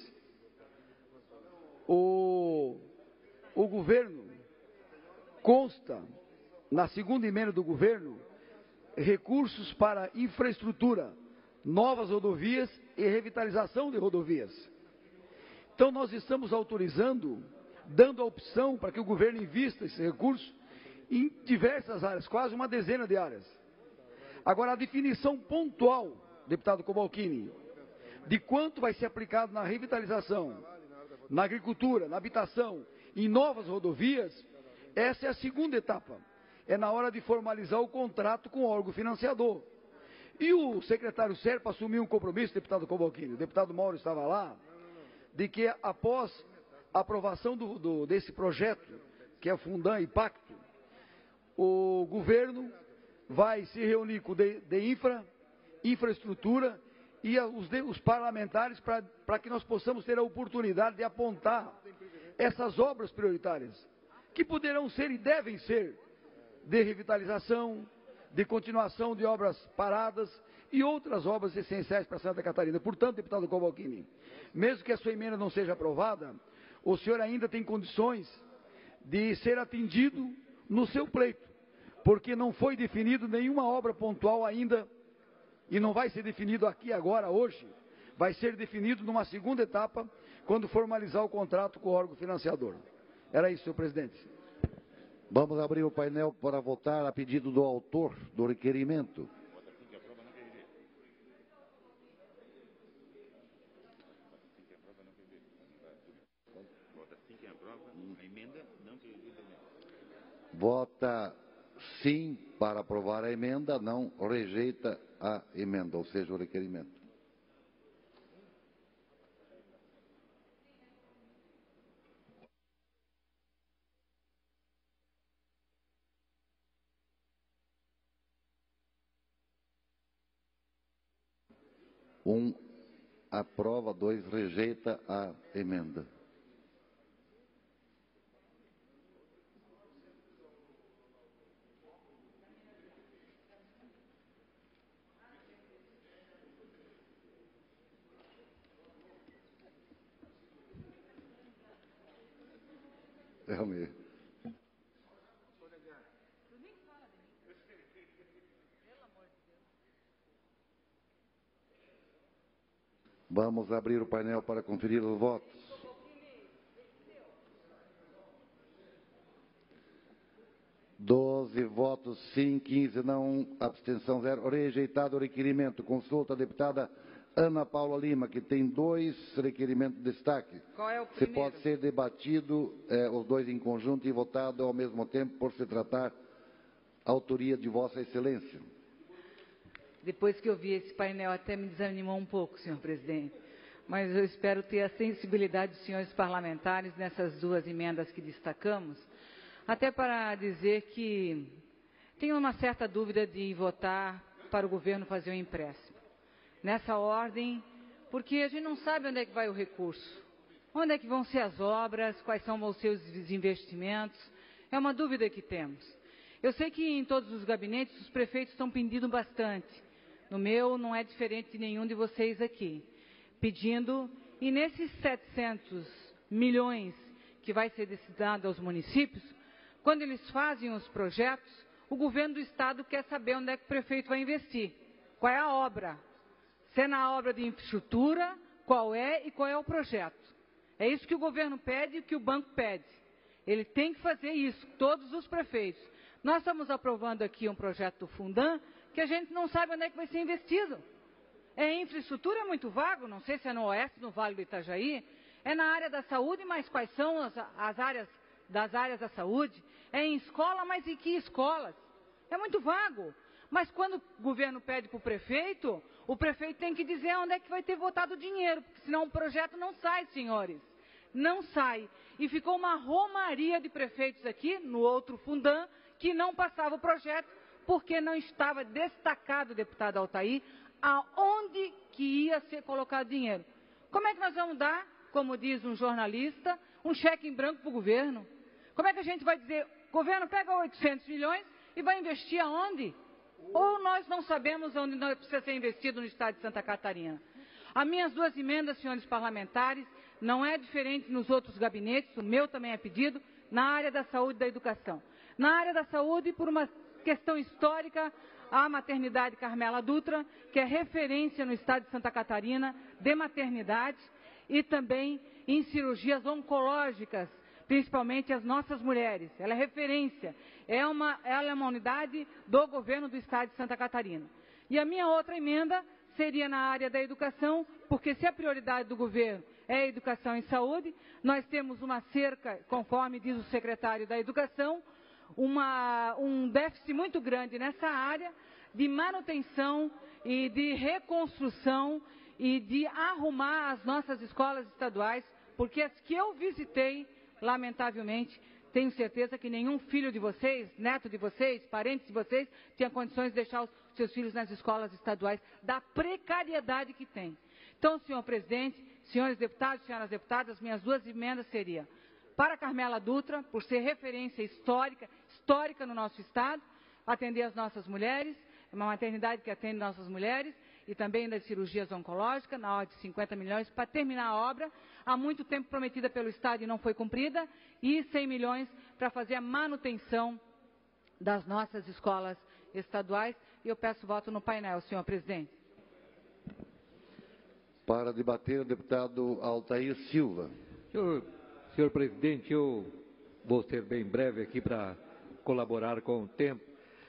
O governo consta, na segunda emenda do governo, recursos para infraestrutura, novas rodovias e revitalização de rodovias. Então nós estamos autorizando, dando a opção para que o governo invista esse recurso em diversas áreas, quase uma dezena de áreas. Agora, a definição pontual, deputado Cobalcini, de quanto vai ser aplicado na revitalização, na agricultura, na habitação, em novas rodovias, essa é a segunda etapa. É na hora de formalizar o contrato com o órgão financiador. E o secretário Serpa assumiu um compromisso, deputado Cobalcini, o deputado Mauro estava lá, de que após a aprovação desse projeto, que é o Fundam e Pacto, o governo vai se reunir com o infraestrutura e os parlamentares para que nós possamos ter a oportunidade de apontar essas obras prioritárias, que poderão ser e devem ser de revitalização, de continuação de obras paradas e outras obras essenciais para Santa Catarina. Portanto, deputado Cobalcini, mesmo que a sua emenda não seja aprovada, o senhor ainda tem condições de ser atendido no seu pleito, porque não foi definido nenhuma obra pontual ainda, e não vai ser definido aqui agora, hoje, vai ser definido numa segunda etapa, quando formalizar o contrato com o órgão financiador. Era isso, senhor presidente. Vamos abrir o painel para votar a pedido do autor do requerimento. Vota sim para aprovar a emenda, não rejeita a emenda, ou seja, o requerimento. Um aprova, 2 rejeita a emenda. Realmente. Vamos abrir o painel para conferir os votos. Doze votos sim, 15 não, abstenção 0. Rejeitado o requerimento. Consulta a deputada Ana Paula Lima, que tem 2 requerimentos de destaque. Qual é o Se primeiro? pode ser debatido os 2 em conjunto e votado ao mesmo tempo, por se tratar autoria de Vossa Excelência. Depois que eu vi esse painel, até me desanimou um pouco, senhor presidente. Mas eu espero ter a sensibilidade dos senhores parlamentares nessas 2 emendas que destacamos, até para dizer que tenho uma certa dúvida de votar para o governo fazer um empréstimo. Nessa ordem, porque a gente não sabe onde é que vai o recurso, onde é que vão ser as obras, quais vão ser os investimentos, é uma dúvida que temos. Eu sei que em todos os gabinetes os prefeitos estão pedindo bastante, no meu não é diferente de nenhum de vocês aqui, pedindo, e nesses 700 milhões que vai ser destinado aos municípios, quando eles fazem os projetos, o governo do estado quer saber onde é que o prefeito vai investir, qual é a obra, se é na obra de infraestrutura, qual é e qual é o projeto. É isso que o governo pede e o que o banco pede. Ele tem que fazer isso, todos os prefeitos. Nós estamos aprovando aqui um projeto do Fundam que a gente não sabe onde é que vai ser investido. É infraestrutura, é muito vago, não sei se é no Oeste, no Vale do Itajaí, é na área da saúde, mas quais são as áreas da saúde? É em escola, mas em que escolas? É muito vago. Mas quando o governo pede para o prefeito tem que dizer onde é que vai ter votado o dinheiro, porque senão o projeto não sai, senhores. Não sai. E ficou uma romaria de prefeitos aqui, no outro Fundam, que não passava o projeto, porque não estava destacado, deputado Altair, aonde que ia ser colocado dinheiro. Como é que nós vamos dar, como diz um jornalista, um cheque em branco para o governo? Como é que a gente vai dizer, governo pega 800 milhões e vai investir aonde? Ou nós não sabemos onde precisa ser investido no estado de Santa Catarina? As minhas 2 emendas, senhores parlamentares, não é diferente nos outros gabinetes, o meu também é pedido, na área da saúde e da educação. Na área da saúde, por uma questão histórica, a maternidade Carmela Dutra, que é referência no estado de Santa Catarina de maternidade e também em cirurgias oncológicas, principalmente as nossas mulheres. Ela é referência, ela é uma unidade do governo do estado de Santa Catarina. E a minha outra emenda seria na área da educação, porque se a prioridade do governo é a educação e saúde, nós temos uma cerca, conforme diz o secretário da Educação, um déficit muito grande nessa área de manutenção e de reconstrução e de arrumar as nossas escolas estaduais, porque as que eu visitei, lamentavelmente, tenho certeza que nenhum filho de vocês, neto de vocês, parentes de vocês, tinha condições de deixar os seus filhos nas escolas estaduais, da precariedade que tem. Então, senhor presidente, senhores deputados, senhoras deputadas, minhas 2 emendas seriam para Carmela Dutra, por ser referência histórica no nosso estado, atender as nossas mulheres, é uma maternidade que atende nossas mulheres, e também das cirurgias oncológicas, na ordem de 50 milhões, para terminar a obra, há muito tempo prometida pelo Estado e não foi cumprida, e 100 milhões para fazer a manutenção das nossas escolas estaduais. E eu peço voto no painel, senhor presidente. Para debater, o deputado Altair Silva. Senhor presidente, eu vou ser bem breve aqui para colaborar com o tempo.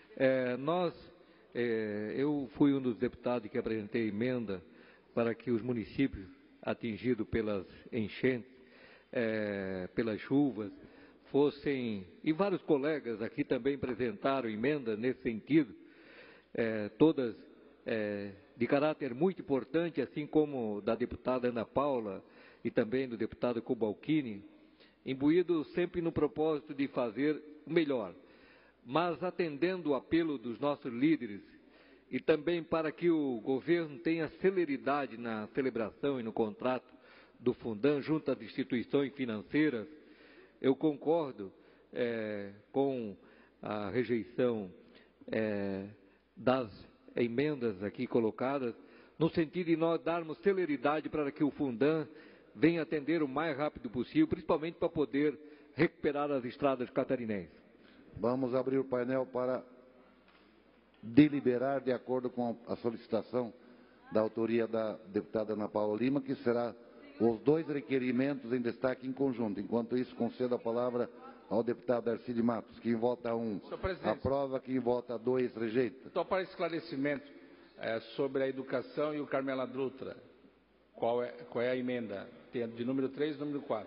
Eu fui um dos deputados que apresentei emenda para que os municípios atingidos pelas enchentes, pelas chuvas, fossem, e vários colegas aqui também apresentaram emenda nesse sentido, todas de caráter muito importante, assim como da deputada Ana Paula e também do deputado Cobalcini, imbuído sempre no propósito de fazer o melhor, mas atendendo o apelo dos nossos líderes e também para que o governo tenha celeridade na celebração e no contrato do Fundam junto às instituições financeiras, eu concordo com a rejeição das emendas aqui colocadas, no sentido de nós darmos celeridade para que o Fundam venha atender o mais rápido possível, principalmente para poder recuperar as estradas catarinenses. Vamos abrir o painel para deliberar de acordo com a solicitação da autoria da deputada Ana Paula Lima, que será os dois requerimentos em destaque em conjunto. Enquanto isso, concedo a palavra ao deputado Arcílio Matos. Quem vota 1 aprova, quem vota 2 rejeita. Só para esclarecimento sobre a educação e o Carmela Dutra, qual é a emenda? Tem de número 3 e número 4.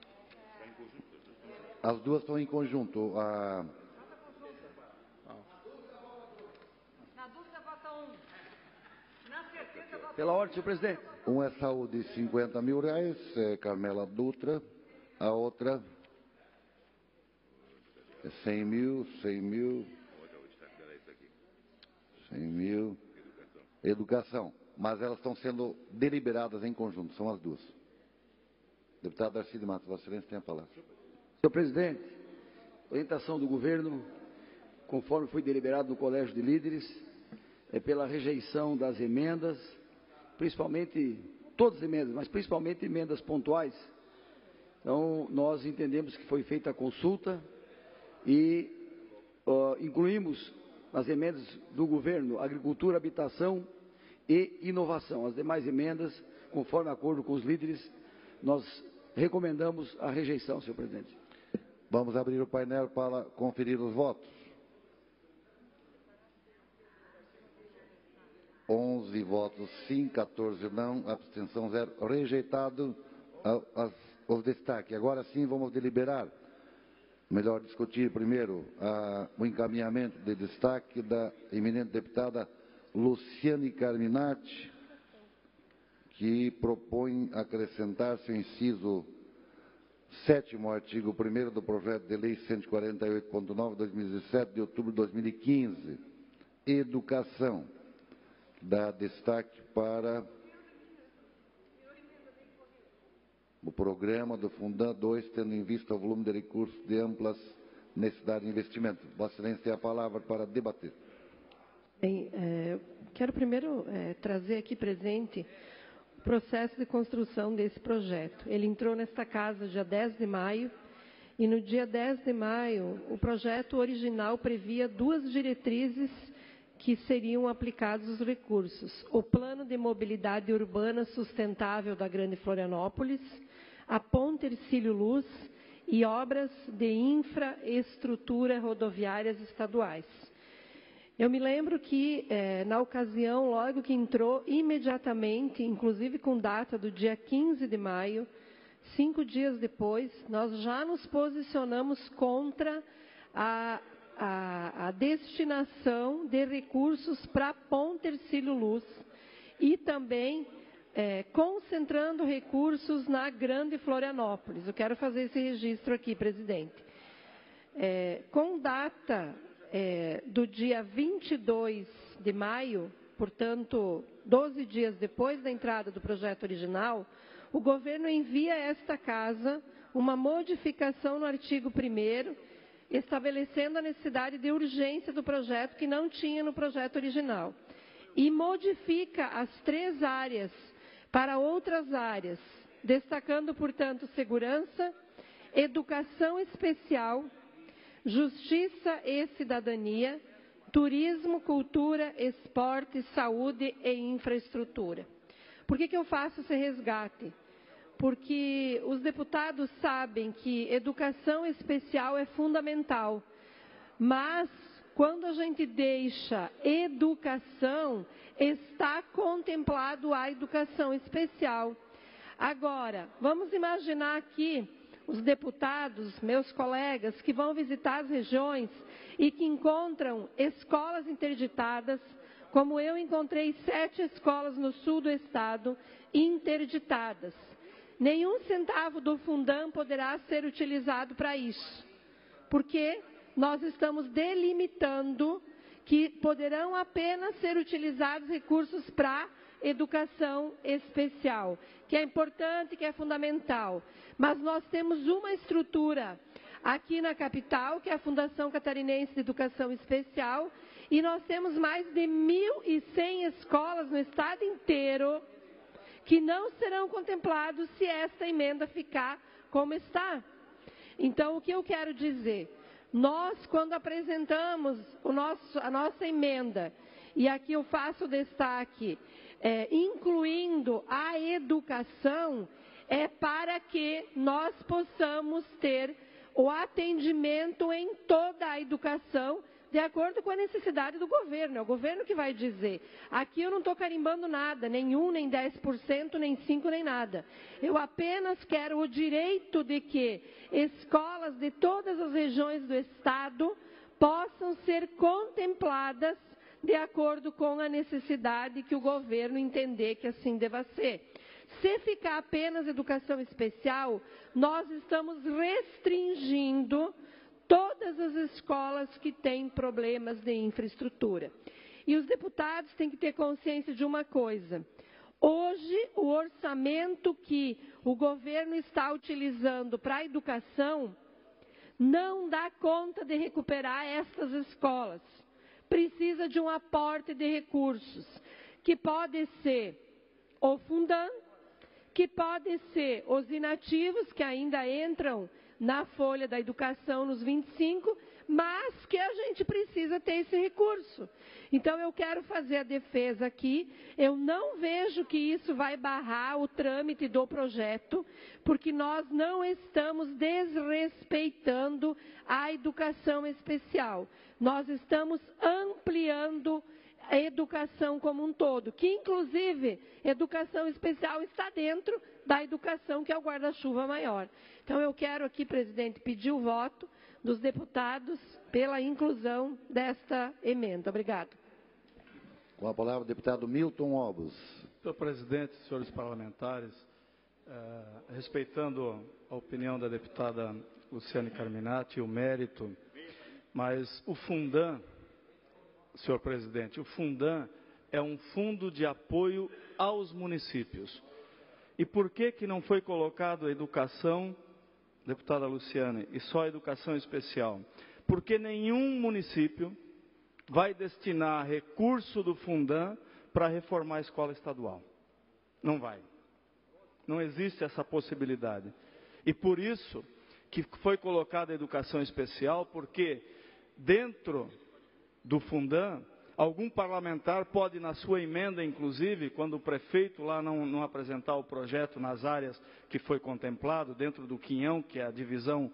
As duas estão em conjunto. Pela ordem, senhor presidente. Um é saúde, R$50 mil, Carmela Dutra. A outra é 100 mil, 100 mil, 100 mil, educação. Mas elas estão sendo deliberadas em conjunto, são as duas. Deputado Arcílio Matos, Vossa Excelência tem a palavra. Senhor presidente, orientação do governo, conforme foi deliberado no Colégio de Líderes, pela rejeição das emendas, principalmente, todas as emendas, mas principalmente emendas pontuais. Então, nós entendemos que foi feita a consulta e incluímos nas emendas do governo agricultura, habitação e inovação. As demais emendas, conforme acordo com os líderes, nós recomendamos a rejeição, senhor presidente. Vamos abrir o painel para conferir os votos. 11 votos sim, 14 não, abstenção 0. Rejeitado os destaques. Agora sim vamos deliberar. Melhor discutir primeiro o encaminhamento de destaque da eminente deputada Luciane Carminati, que propõe acrescentar-se o inciso 7º, artigo 1º do projeto de lei 148.9/2017, de outubro de 2015, educação. Dá destaque para o programa do Fundam 2, tendo em vista o volume de recursos de amplas necessidades de investimento. Vossa Excelência tem a palavra para debater. Bem, quero primeiro trazer aqui presente o processo de construção desse projeto. Ele entrou nesta casa dia 10 de maio, e no dia 10 de maio, o projeto original previa 2 diretrizes que seriam aplicados os recursos: o Plano de Mobilidade Urbana Sustentável da Grande Florianópolis, a Ponte Hercílio Luz e obras de infraestrutura rodoviárias estaduais. Eu me lembro que, na ocasião, logo que entrou, imediatamente, inclusive com data do dia 15 de maio, 5 dias depois, nós já nos posicionamos contra a destinação de recursos para a Ponte Hercílio Luz e também concentrando recursos na Grande Florianópolis. Eu quero fazer esse registro aqui, presidente. Com data do dia 22 de maio, portanto, 12 dias depois da entrada do projeto original, o governo envia a esta casa uma modificação no artigo 1º, estabelecendo a necessidade de urgência do projeto que não tinha no projeto original. E modifica as 3 áreas para outras áreas, destacando, portanto, segurança, educação especial, justiça e cidadania, turismo, cultura, esporte, saúde e infraestrutura. Por que eu faço esse resgate? Porque os deputados sabem que educação especial é fundamental, mas quando a gente deixa educação, está contemplado a educação especial. Agora, vamos imaginar aqui os deputados, meus colegas, que vão visitar as regiões e que encontram escolas interditadas, como eu encontrei 7 escolas no sul do estado interditadas. Nenhum centavo do Fundam poderá ser utilizado para isso, porque nós estamos delimitando que poderão apenas ser utilizados recursos para educação especial, que é importante, que é fundamental. Mas nós temos uma estrutura aqui na capital, que é a Fundação Catarinense de Educação Especial, e nós temos mais de 1.100 escolas no estado inteiro que não serão contemplados se esta emenda ficar como está. Então, o que eu quero dizer? Nós, quando apresentamos a nossa emenda, e aqui eu faço destaque, incluindo a educação, é para que nós possamos ter o atendimento em toda a educação, de acordo com a necessidade do governo. É o governo que vai dizer. Aqui eu não estou carimbando nada, nem 1, nem 10%, nem 5%, nem nada. Eu apenas quero o direito de que escolas de todas as regiões do estado possam ser contempladas de acordo com a necessidade que o governo entender que assim deva ser. Se ficar apenas educação especial, nós estamos restringindo todas as escolas que têm problemas de infraestrutura. E os deputados têm que ter consciência de uma coisa. Hoje, o orçamento que o governo está utilizando para a educação não dá conta de recuperar essas escolas. Precisa de um aporte de recursos, que pode ser o Fundam, que pode ser os inativos, que ainda entram na folha da educação nos 25, mas que a gente precisa ter esse recurso. Então, eu quero fazer a defesa aqui. Eu não vejo que isso vai barrar o trâmite do projeto, porque nós não estamos desrespeitando a educação especial. Nós estamos ampliando a educação como um todo, que inclusive educação especial está dentro da educação, que é o guarda-chuva maior. Então, eu quero aqui, presidente, pedir o voto dos deputados pela inclusão desta emenda. Obrigado. Com a palavra o deputado Milton Obos. Senhor presidente, senhores parlamentares, respeitando a opinião da deputada Luciane Carminati, o mérito, mas o Fundam, senhor presidente, o Fundam é um fundo de apoio aos municípios. E por que não foi colocado a educação, deputada Luciane, e só a educação especial? Porque nenhum município vai destinar recurso do Fundam para reformar a escola estadual. Não vai. Não existe essa possibilidade. E por isso que foi colocada a educação especial, porque dentro do Fundam, algum parlamentar pode, na sua emenda, inclusive, quando o prefeito lá não apresentar o projeto nas áreas que foi contemplado, dentro do quinhão, que é a divisão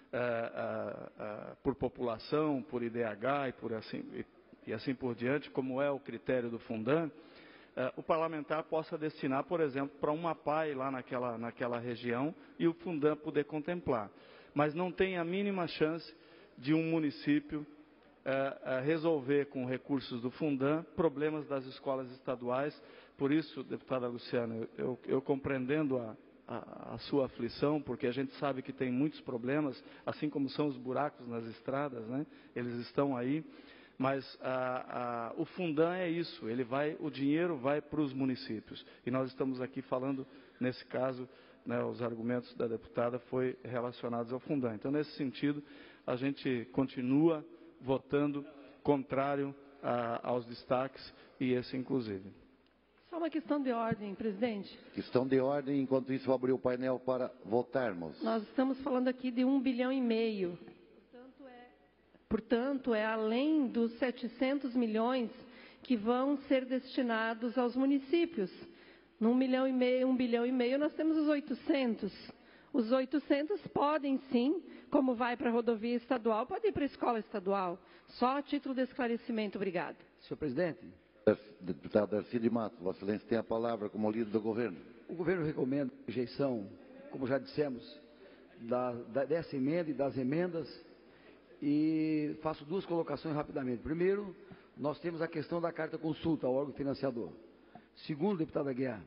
por população, por IDH e assim por diante, como é o critério do Fundam, o parlamentar possa destinar, por exemplo, para uma PAI lá naquela região e o Fundam poder contemplar. Mas não tem a mínima chance de um município resolver com recursos do Fundam problemas das escolas estaduais. Por isso, deputada Luciana, eu compreendendo a sua aflição, porque a gente sabe que tem muitos problemas, assim como são os buracos nas estradas, né? Eles estão aí, mas o Fundam é isso, o dinheiro vai para os municípios. E nós estamos aqui falando, nesse caso, né, os argumentos da deputada foram relacionados ao Fundam. Então, nesse sentido, a gente continua votando contrário aos destaques e esse inclusive. Só uma questão de ordem, presidente. Questão de ordem, enquanto isso, vou abrir o painel para votarmos. Nós estamos falando aqui de 1,5 bilhão. Portanto, é além dos 700 milhões que vão ser destinados aos municípios. No 1,5 bilhão, nós temos os 800. Os 800 podem, sim, como vai para a rodovia estadual, pode ir para a escola estadual. Só a título de esclarecimento. Obrigado. Senhor presidente. Deputado Darcy de Matos, Vossa Excelência tem a palavra como líder do governo. O governo recomenda a rejeição, como já dissemos, dessa emenda e das emendas, e faço duas colocações rapidamente. Primeiro, nós temos a questão da carta consulta ao órgão financiador. Segundo, deputado Aguiar,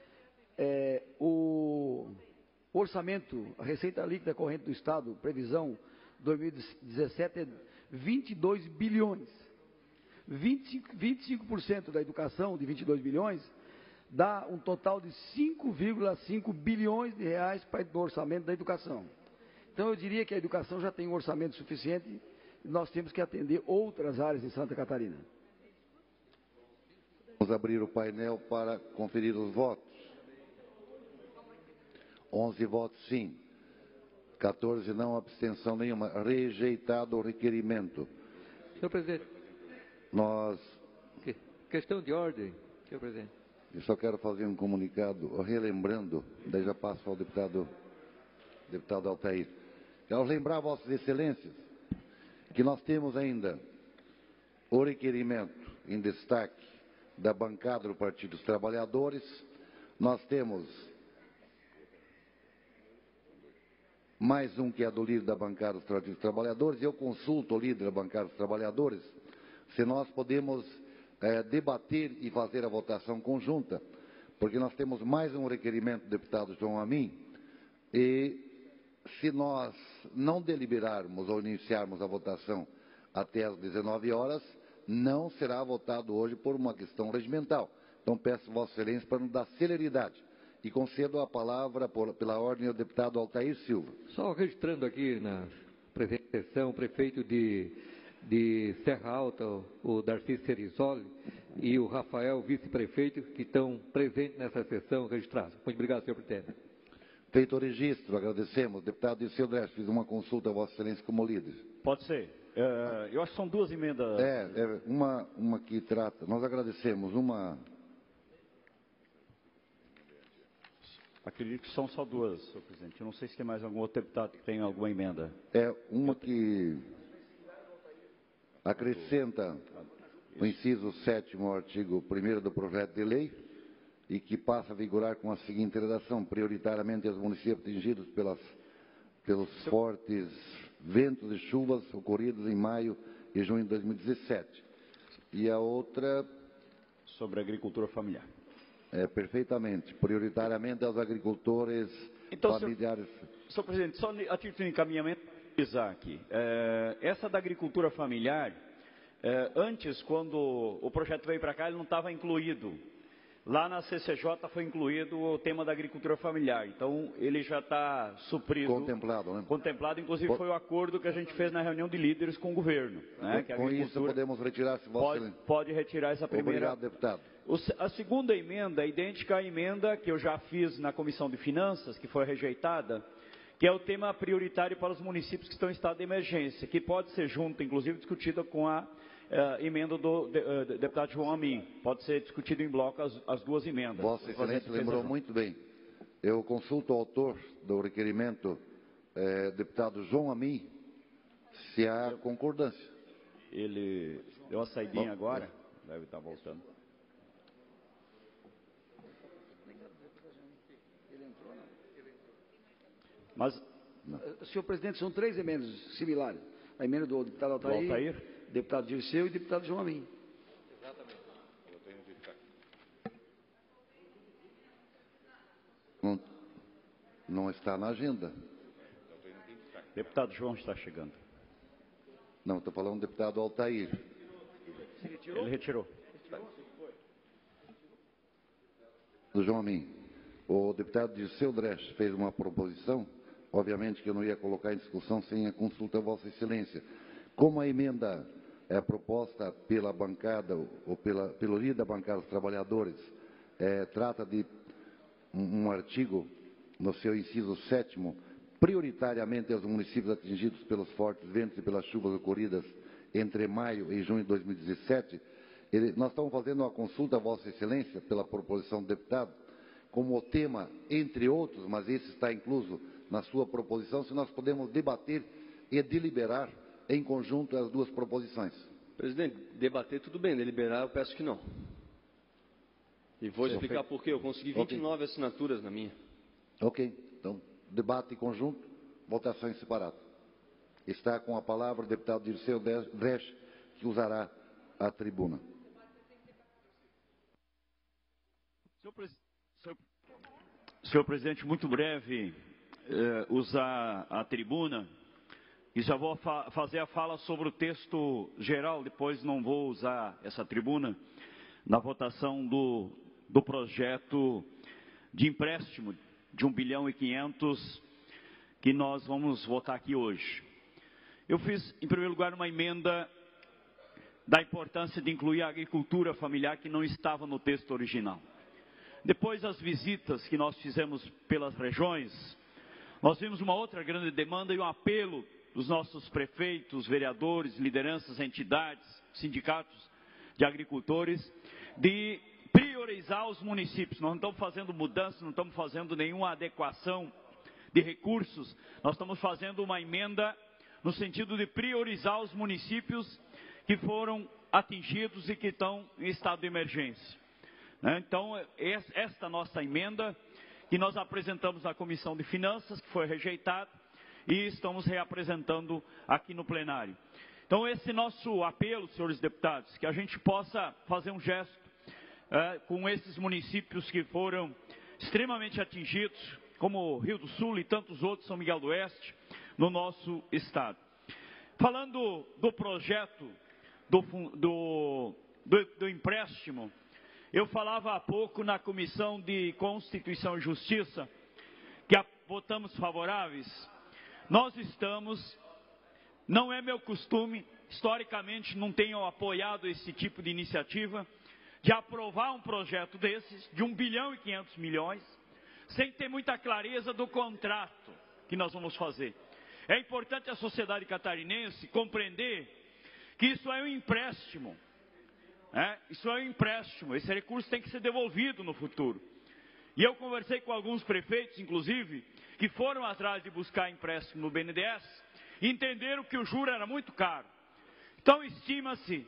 o orçamento, a receita líquida corrente do Estado, previsão 2017 é 22 bilhões. 25% da educação, de 22 bilhões, dá um total de 5,5 bilhões de reais para o orçamento da educação. Então, eu diria que a educação já tem um orçamento suficiente e nós temos que atender outras áreas em Santa Catarina. Vamos abrir o painel para conferir os votos. 11 votos sim, 14 não, abstenção nenhuma. Rejeitado o requerimento. Senhor presidente. Questão de ordem, senhor presidente. Eu só quero fazer um comunicado, relembrando, daí já passo ao deputado Altair. Quero lembrar, Vossas Excelências, que nós temos ainda o requerimento em destaque da bancada do Partido dos Trabalhadores. Nós temos mais um que é do líder da bancada dos Partidos dos Trabalhadores. Eu consulto o líder da bancada dos Trabalhadores se nós podemos debater e fazer a votação conjunta, porque nós temos mais um requerimento do deputado João Amin, e se nós não deliberarmos ou iniciarmos a votação até às 19 horas, não será votado hoje por uma questão regimental. Então peço Vossa Excelência para nos dar celeridade e concedo a palavra pela ordem ao deputado Altair Silva. Só registrando aqui na presente sessão o prefeito de Serra Alta, o Darcy Cerizoli, e o Rafael, vice-prefeito, que estão presentes nessa sessão registrada. Muito obrigado, senhor presidente. Feito o registro, agradecemos. Deputado Dirceu Dresch, fiz uma consulta a Vossa Excelência como líder. Pode ser. Eu acho que são duas emendas. Uma que trata, nós agradecemos, uma... Acredito que são só duas, senhor presidente. Eu não sei se tem mais algum outro deputado que tenha alguma emenda. Uma que acrescenta o inciso 7º ao artigo 1º do projeto de lei e que passa a vigorar com a seguinte redação: prioritariamente os municípios atingidos pelos fortes ventos e chuvas ocorridos em maio e junho de 2017. E a outra... sobre a agricultura familiar. Perfeitamente. Prioritariamente aos agricultores familiares. Senhor presidente, só a título de encaminhamento, aqui. Essa da agricultura familiar, antes, quando o projeto veio para cá, ele não estava incluído. Lá na CCJ foi incluído o tema da agricultura familiar. Então, ele já está suprido. Contemplado, né? Contemplado, inclusive foi o acordo que a gente fez na reunião de líderes com o governo. Né? Que a com isso podemos retirar, se pode retirar essa primeira. Obrigado, deputado. A segunda emenda é idêntica à emenda que eu já fiz na Comissão de Finanças, que foi rejeitada, que é o tema prioritário para os municípios que estão em estado de emergência, que pode ser junto, inclusive, discutida com a emenda do deputado João Amin. Pode ser discutido em bloco as duas emendas. Vossa Excelência lembrou muito bem. Eu consulto o autor do requerimento, deputado João Amin, se há concordância. Ele deu uma saidinha agora, deve estar voltando. Mas, senhor presidente, são três emendas similares. A emenda do deputado Altair, deputado Dirceu e deputado João Amin. Exatamente. Não está na agenda. Deputado João está chegando. Não, estou falando do deputado Altair. Ele retirou. Do João Amin. O deputado Dirceu Dresch fez uma proposição obviamente que eu não ia colocar em discussão sem a consulta a Vossa Excelência. Como a emenda proposta pela bancada, ou pelo líder da bancada dos trabalhadores, trata de um artigo, no seu inciso 7º, prioritariamente aos municípios atingidos pelos fortes ventos e pelas chuvas ocorridas entre maio e junho de 2017, nós estamos fazendo uma consulta a Vossa Excelência, pela proposição do deputado, como o tema, entre outros, mas esse está incluso na sua proposição, se nós podemos debater e deliberar em conjunto as duas proposições. Presidente, debater tudo bem, deliberar eu peço que não. E vou explicar por quê. Eu consegui 29 assinaturas na minha. Ok. Então, debate em conjunto, votação em separado. Está com a palavra o deputado Dirceu Dresch, que usará a tribuna. Senhor presidente, muito breve, usar a tribuna. E já vou fazer a fala sobre o texto geral, depois não vou usar essa tribuna, na votação do projeto de empréstimo de 1 bilhão e 500 que nós vamos votar aqui hoje. Eu fiz, em primeiro lugar, uma emenda da importância de incluir a agricultura familiar que não estava no texto original. Depois das visitas que nós fizemos pelas regiões, nós vimos uma outra grande demanda e um apelo dos nossos prefeitos, vereadores, lideranças, entidades, sindicatos de agricultores, de priorizar os municípios. Nós não estamos fazendo mudança, não estamos fazendo nenhuma adequação de recursos, nós estamos fazendo uma emenda no sentido de priorizar os municípios que foram atingidos e que estão em estado de emergência. Então, esta nossa emenda, que nós apresentamos na Comissão de Finanças, que foi rejeitada, e estamos reapresentando aqui no plenário. Então, esse nosso apelo, senhores deputados, que a gente possa fazer um gesto com esses municípios que foram extremamente atingidos, como Rio do Sul e tantos outros, São Miguel do Oeste, no nosso estado. Falando do projeto do empréstimo, eu falava há pouco na Comissão de Constituição e Justiça, que votamos favoráveis. Nós estamos, não é meu costume, historicamente não tenho apoiado esse tipo de iniciativa, de aprovar um projeto desses, de 1 bilhão e 500 milhões, sem ter muita clareza do contrato que nós vamos fazer. É importante a sociedade catarinense compreender que isso é um empréstimo. Isso é um empréstimo, esse recurso tem que ser devolvido no futuro. E eu conversei com alguns prefeitos, inclusive, que foram atrás de buscar empréstimo no BNDES, e entenderam que o juro era muito caro. Então estima-se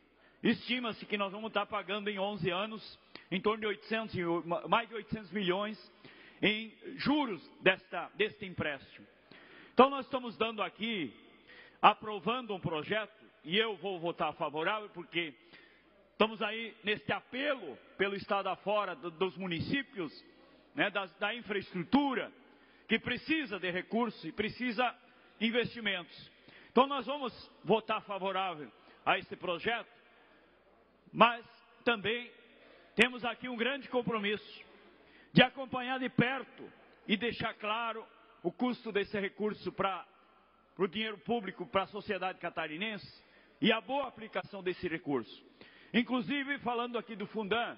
que nós vamos estar pagando em 11 anos, em torno de mais de 800 milhões em juros deste empréstimo. Então nós estamos dando aqui, aprovando um projeto, e eu vou votar favorável, porque estamos aí neste apelo pelo estado afora dos municípios, da infraestrutura, que precisa de recursos e precisa de investimentos. Então nós vamos votar favorável a esse projeto, mas também temos aqui um grande compromisso de acompanhar de perto e deixar claro o custo desse recurso para o dinheiro público, para a sociedade catarinense, e a boa aplicação desse recurso. Inclusive, falando aqui do Fundam,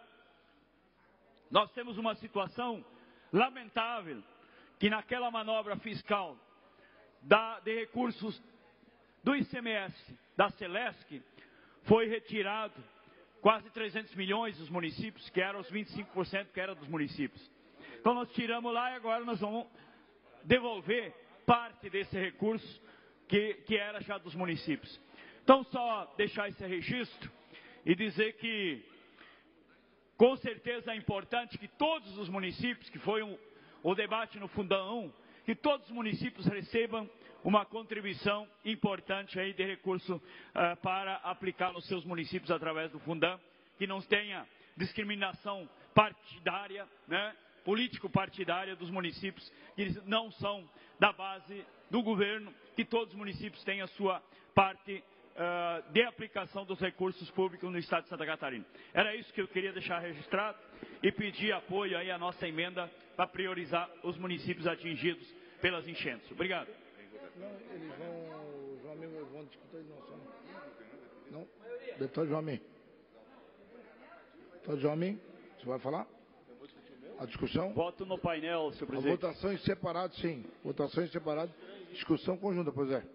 nós temos uma situação lamentável, que naquela manobra fiscal de recursos do ICMS, da Celesc, foi retirado quase 300 milhões dos municípios, que eram os 25% que eram dos municípios. Então nós tiramos lá e agora nós vamos devolver parte desse recurso que era já dos municípios. Então só deixar esse registro e dizer que com certeza é importante que todos os municípios, que foi o debate no Fundão 1, que todos os municípios recebam uma contribuição importante aí de recurso para aplicar nos seus municípios através do Fundam, que não tenha discriminação partidária, político-partidária dos municípios que não são da base do governo, que todos os municípios tenham a sua parte de aplicação dos recursos públicos no estado de Santa Catarina. Era isso que eu queria deixar registrado e pedir apoio aí à nossa emenda para priorizar os municípios atingidos pelas enchentes. Obrigado. Não, eles vão, João Amin, vão discutir, não. Deputado João Amin. Deputado João Amin, você vai falar? A discussão? Voto no painel, senhor presidente. A votação em separado, sim. Votação em separado. Discussão conjunta, pois é.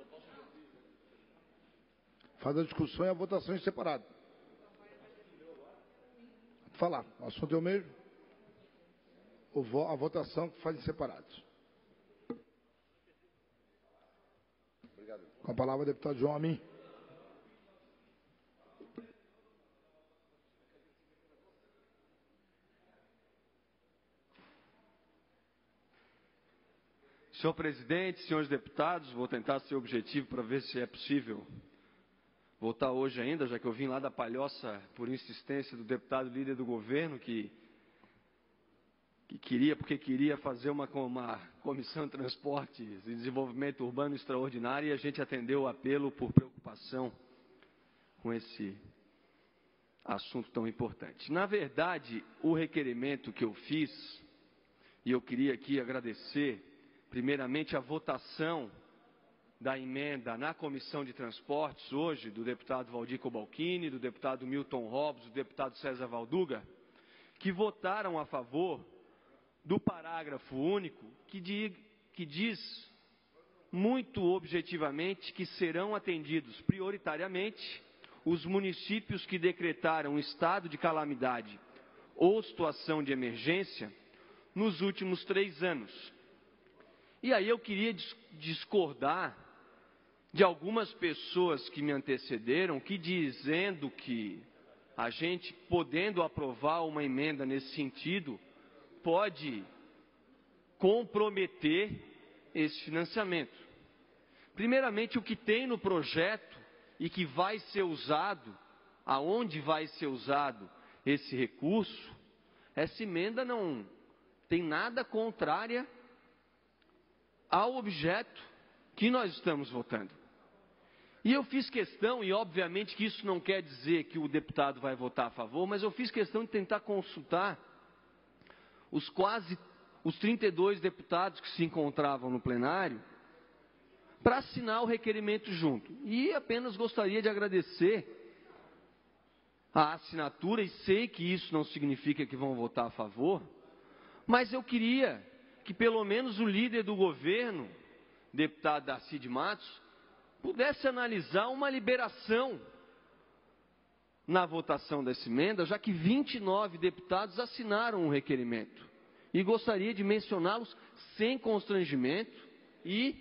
Faz a discussão e a votação em separado. Vou falar. O assunto é o mesmo. A votação que faz em separados. Obrigado. Com a palavra, o deputado João Amin. Senhor presidente, senhores deputados, vou tentar ser objetivo para ver se é possível votar hoje ainda, já que eu vim lá da Palhoça por insistência do deputado líder do governo, que queria fazer uma comissão de transportes e desenvolvimento urbano extraordinária, e a gente atendeu o apelo por preocupação com esse assunto tão importante. Na verdade, o requerimento que eu fiz, e eu queria aqui agradecer primeiramente a votação da emenda na Comissão de Transportes hoje, do deputado Valdir Cobalcini, do deputado Milton Robbs, do deputado César Valduga, que votaram a favor do parágrafo único que diz muito objetivamente que serão atendidos prioritariamente os municípios que decretaram estado de calamidade ou situação de emergência nos últimos 3 anos. E aí eu queria discordar de algumas pessoas que me antecederam, que dizendo que a gente, podendo aprovar uma emenda nesse sentido, pode comprometer esse financiamento. Primeiramente, o que tem no projeto e que vai ser usado, aonde vai ser usado esse recurso, essa emenda não tem nada contrária ao objeto que nós estamos votando. E eu fiz questão, e obviamente que isso não quer dizer que o deputado vai votar a favor, mas eu fiz questão de tentar consultar os 32 deputados que se encontravam no plenário para assinar o requerimento junto. E apenas gostaria de agradecer a assinatura, e sei que isso não significa que vão votar a favor, mas eu queria que pelo menos o líder do governo, deputado Darcy de Matos, pudesse analisar uma liberação na votação dessa emenda, já que 29 deputados assinaram o requerimento. E gostaria de mencioná-los sem constrangimento e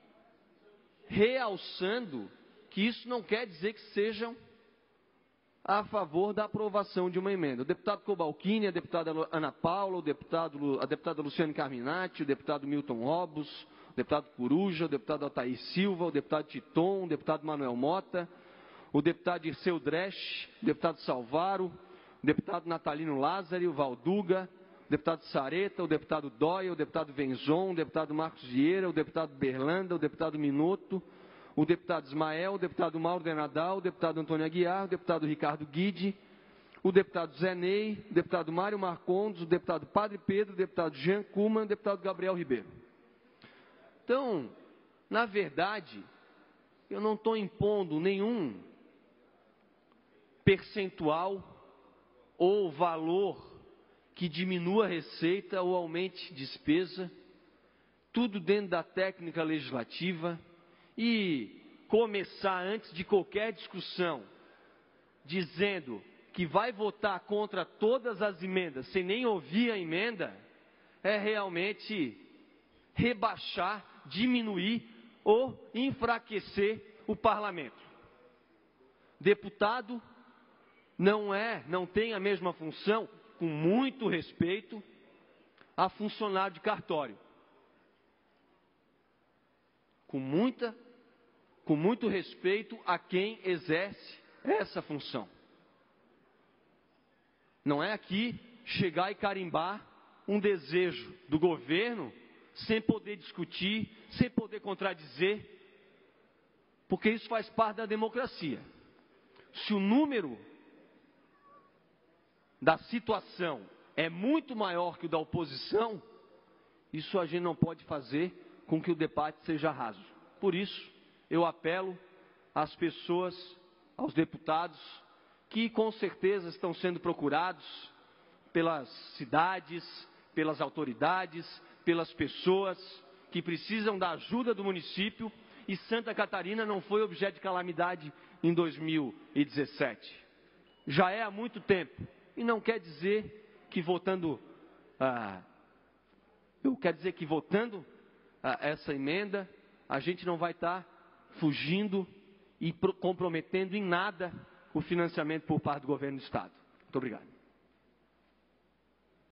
realçando que isso não quer dizer que sejam a favor da aprovação de uma emenda. O deputado Cobalcini, a deputada Ana Paula, a deputada Luciane Carminati, o deputado Milton Robbs, o deputado Coruja, o deputado Altair Silva, o deputado Titon, o deputado Manuel Mota, o deputado Dirceu Dresch, o deputado Salvaro, o deputado Natalino Lázari, o Valduga, o deputado Sareta, o deputado Dóia, o deputado Venzon, o deputado Marcos Vieira, o deputado Berlanda, o deputado Minotto, o deputado Ismael, o deputado Mauro de Nadal, o deputado Antônio Aguiar, o deputado Ricardo Guide, o deputado Zé Ney, o deputado Mário Marcondes, o deputado Padre Pedro, o deputado Jean Kuman, o deputado Gabriel Ribeiro. Então, na verdade, eu não estou impondo nenhum percentual ou valor que diminua a receita ou aumente despesa, tudo dentro da técnica legislativa. E começar antes de qualquer discussão, dizendo que vai votar contra todas as emendas, sem nem ouvir a emenda, é realmente rebaixar, diminuir ou enfraquecer o parlamento. Deputado não tem a mesma função, com muito respeito, a funcionário de cartório. Com muito respeito a quem exerce essa função. Não é aqui chegar e carimbar um desejo do governo sem poder discutir, sem poder contradizer, porque isso faz parte da democracia. Se o número da situação é muito maior que o da oposição, isso a gente não pode fazer com que o debate seja raso. Por isso, eu apelo às pessoas, aos deputados, que com certeza estão sendo procurados pelas cidades, pelas autoridades, pelas pessoas que precisam da ajuda do município, e Santa Catarina não foi objeto de calamidade em 2017. Já é há muito tempo, e não quer dizer que votando essa emenda, a gente não vai estar fugindo e comprometendo em nada o financiamento por parte do governo do Estado. Muito obrigado.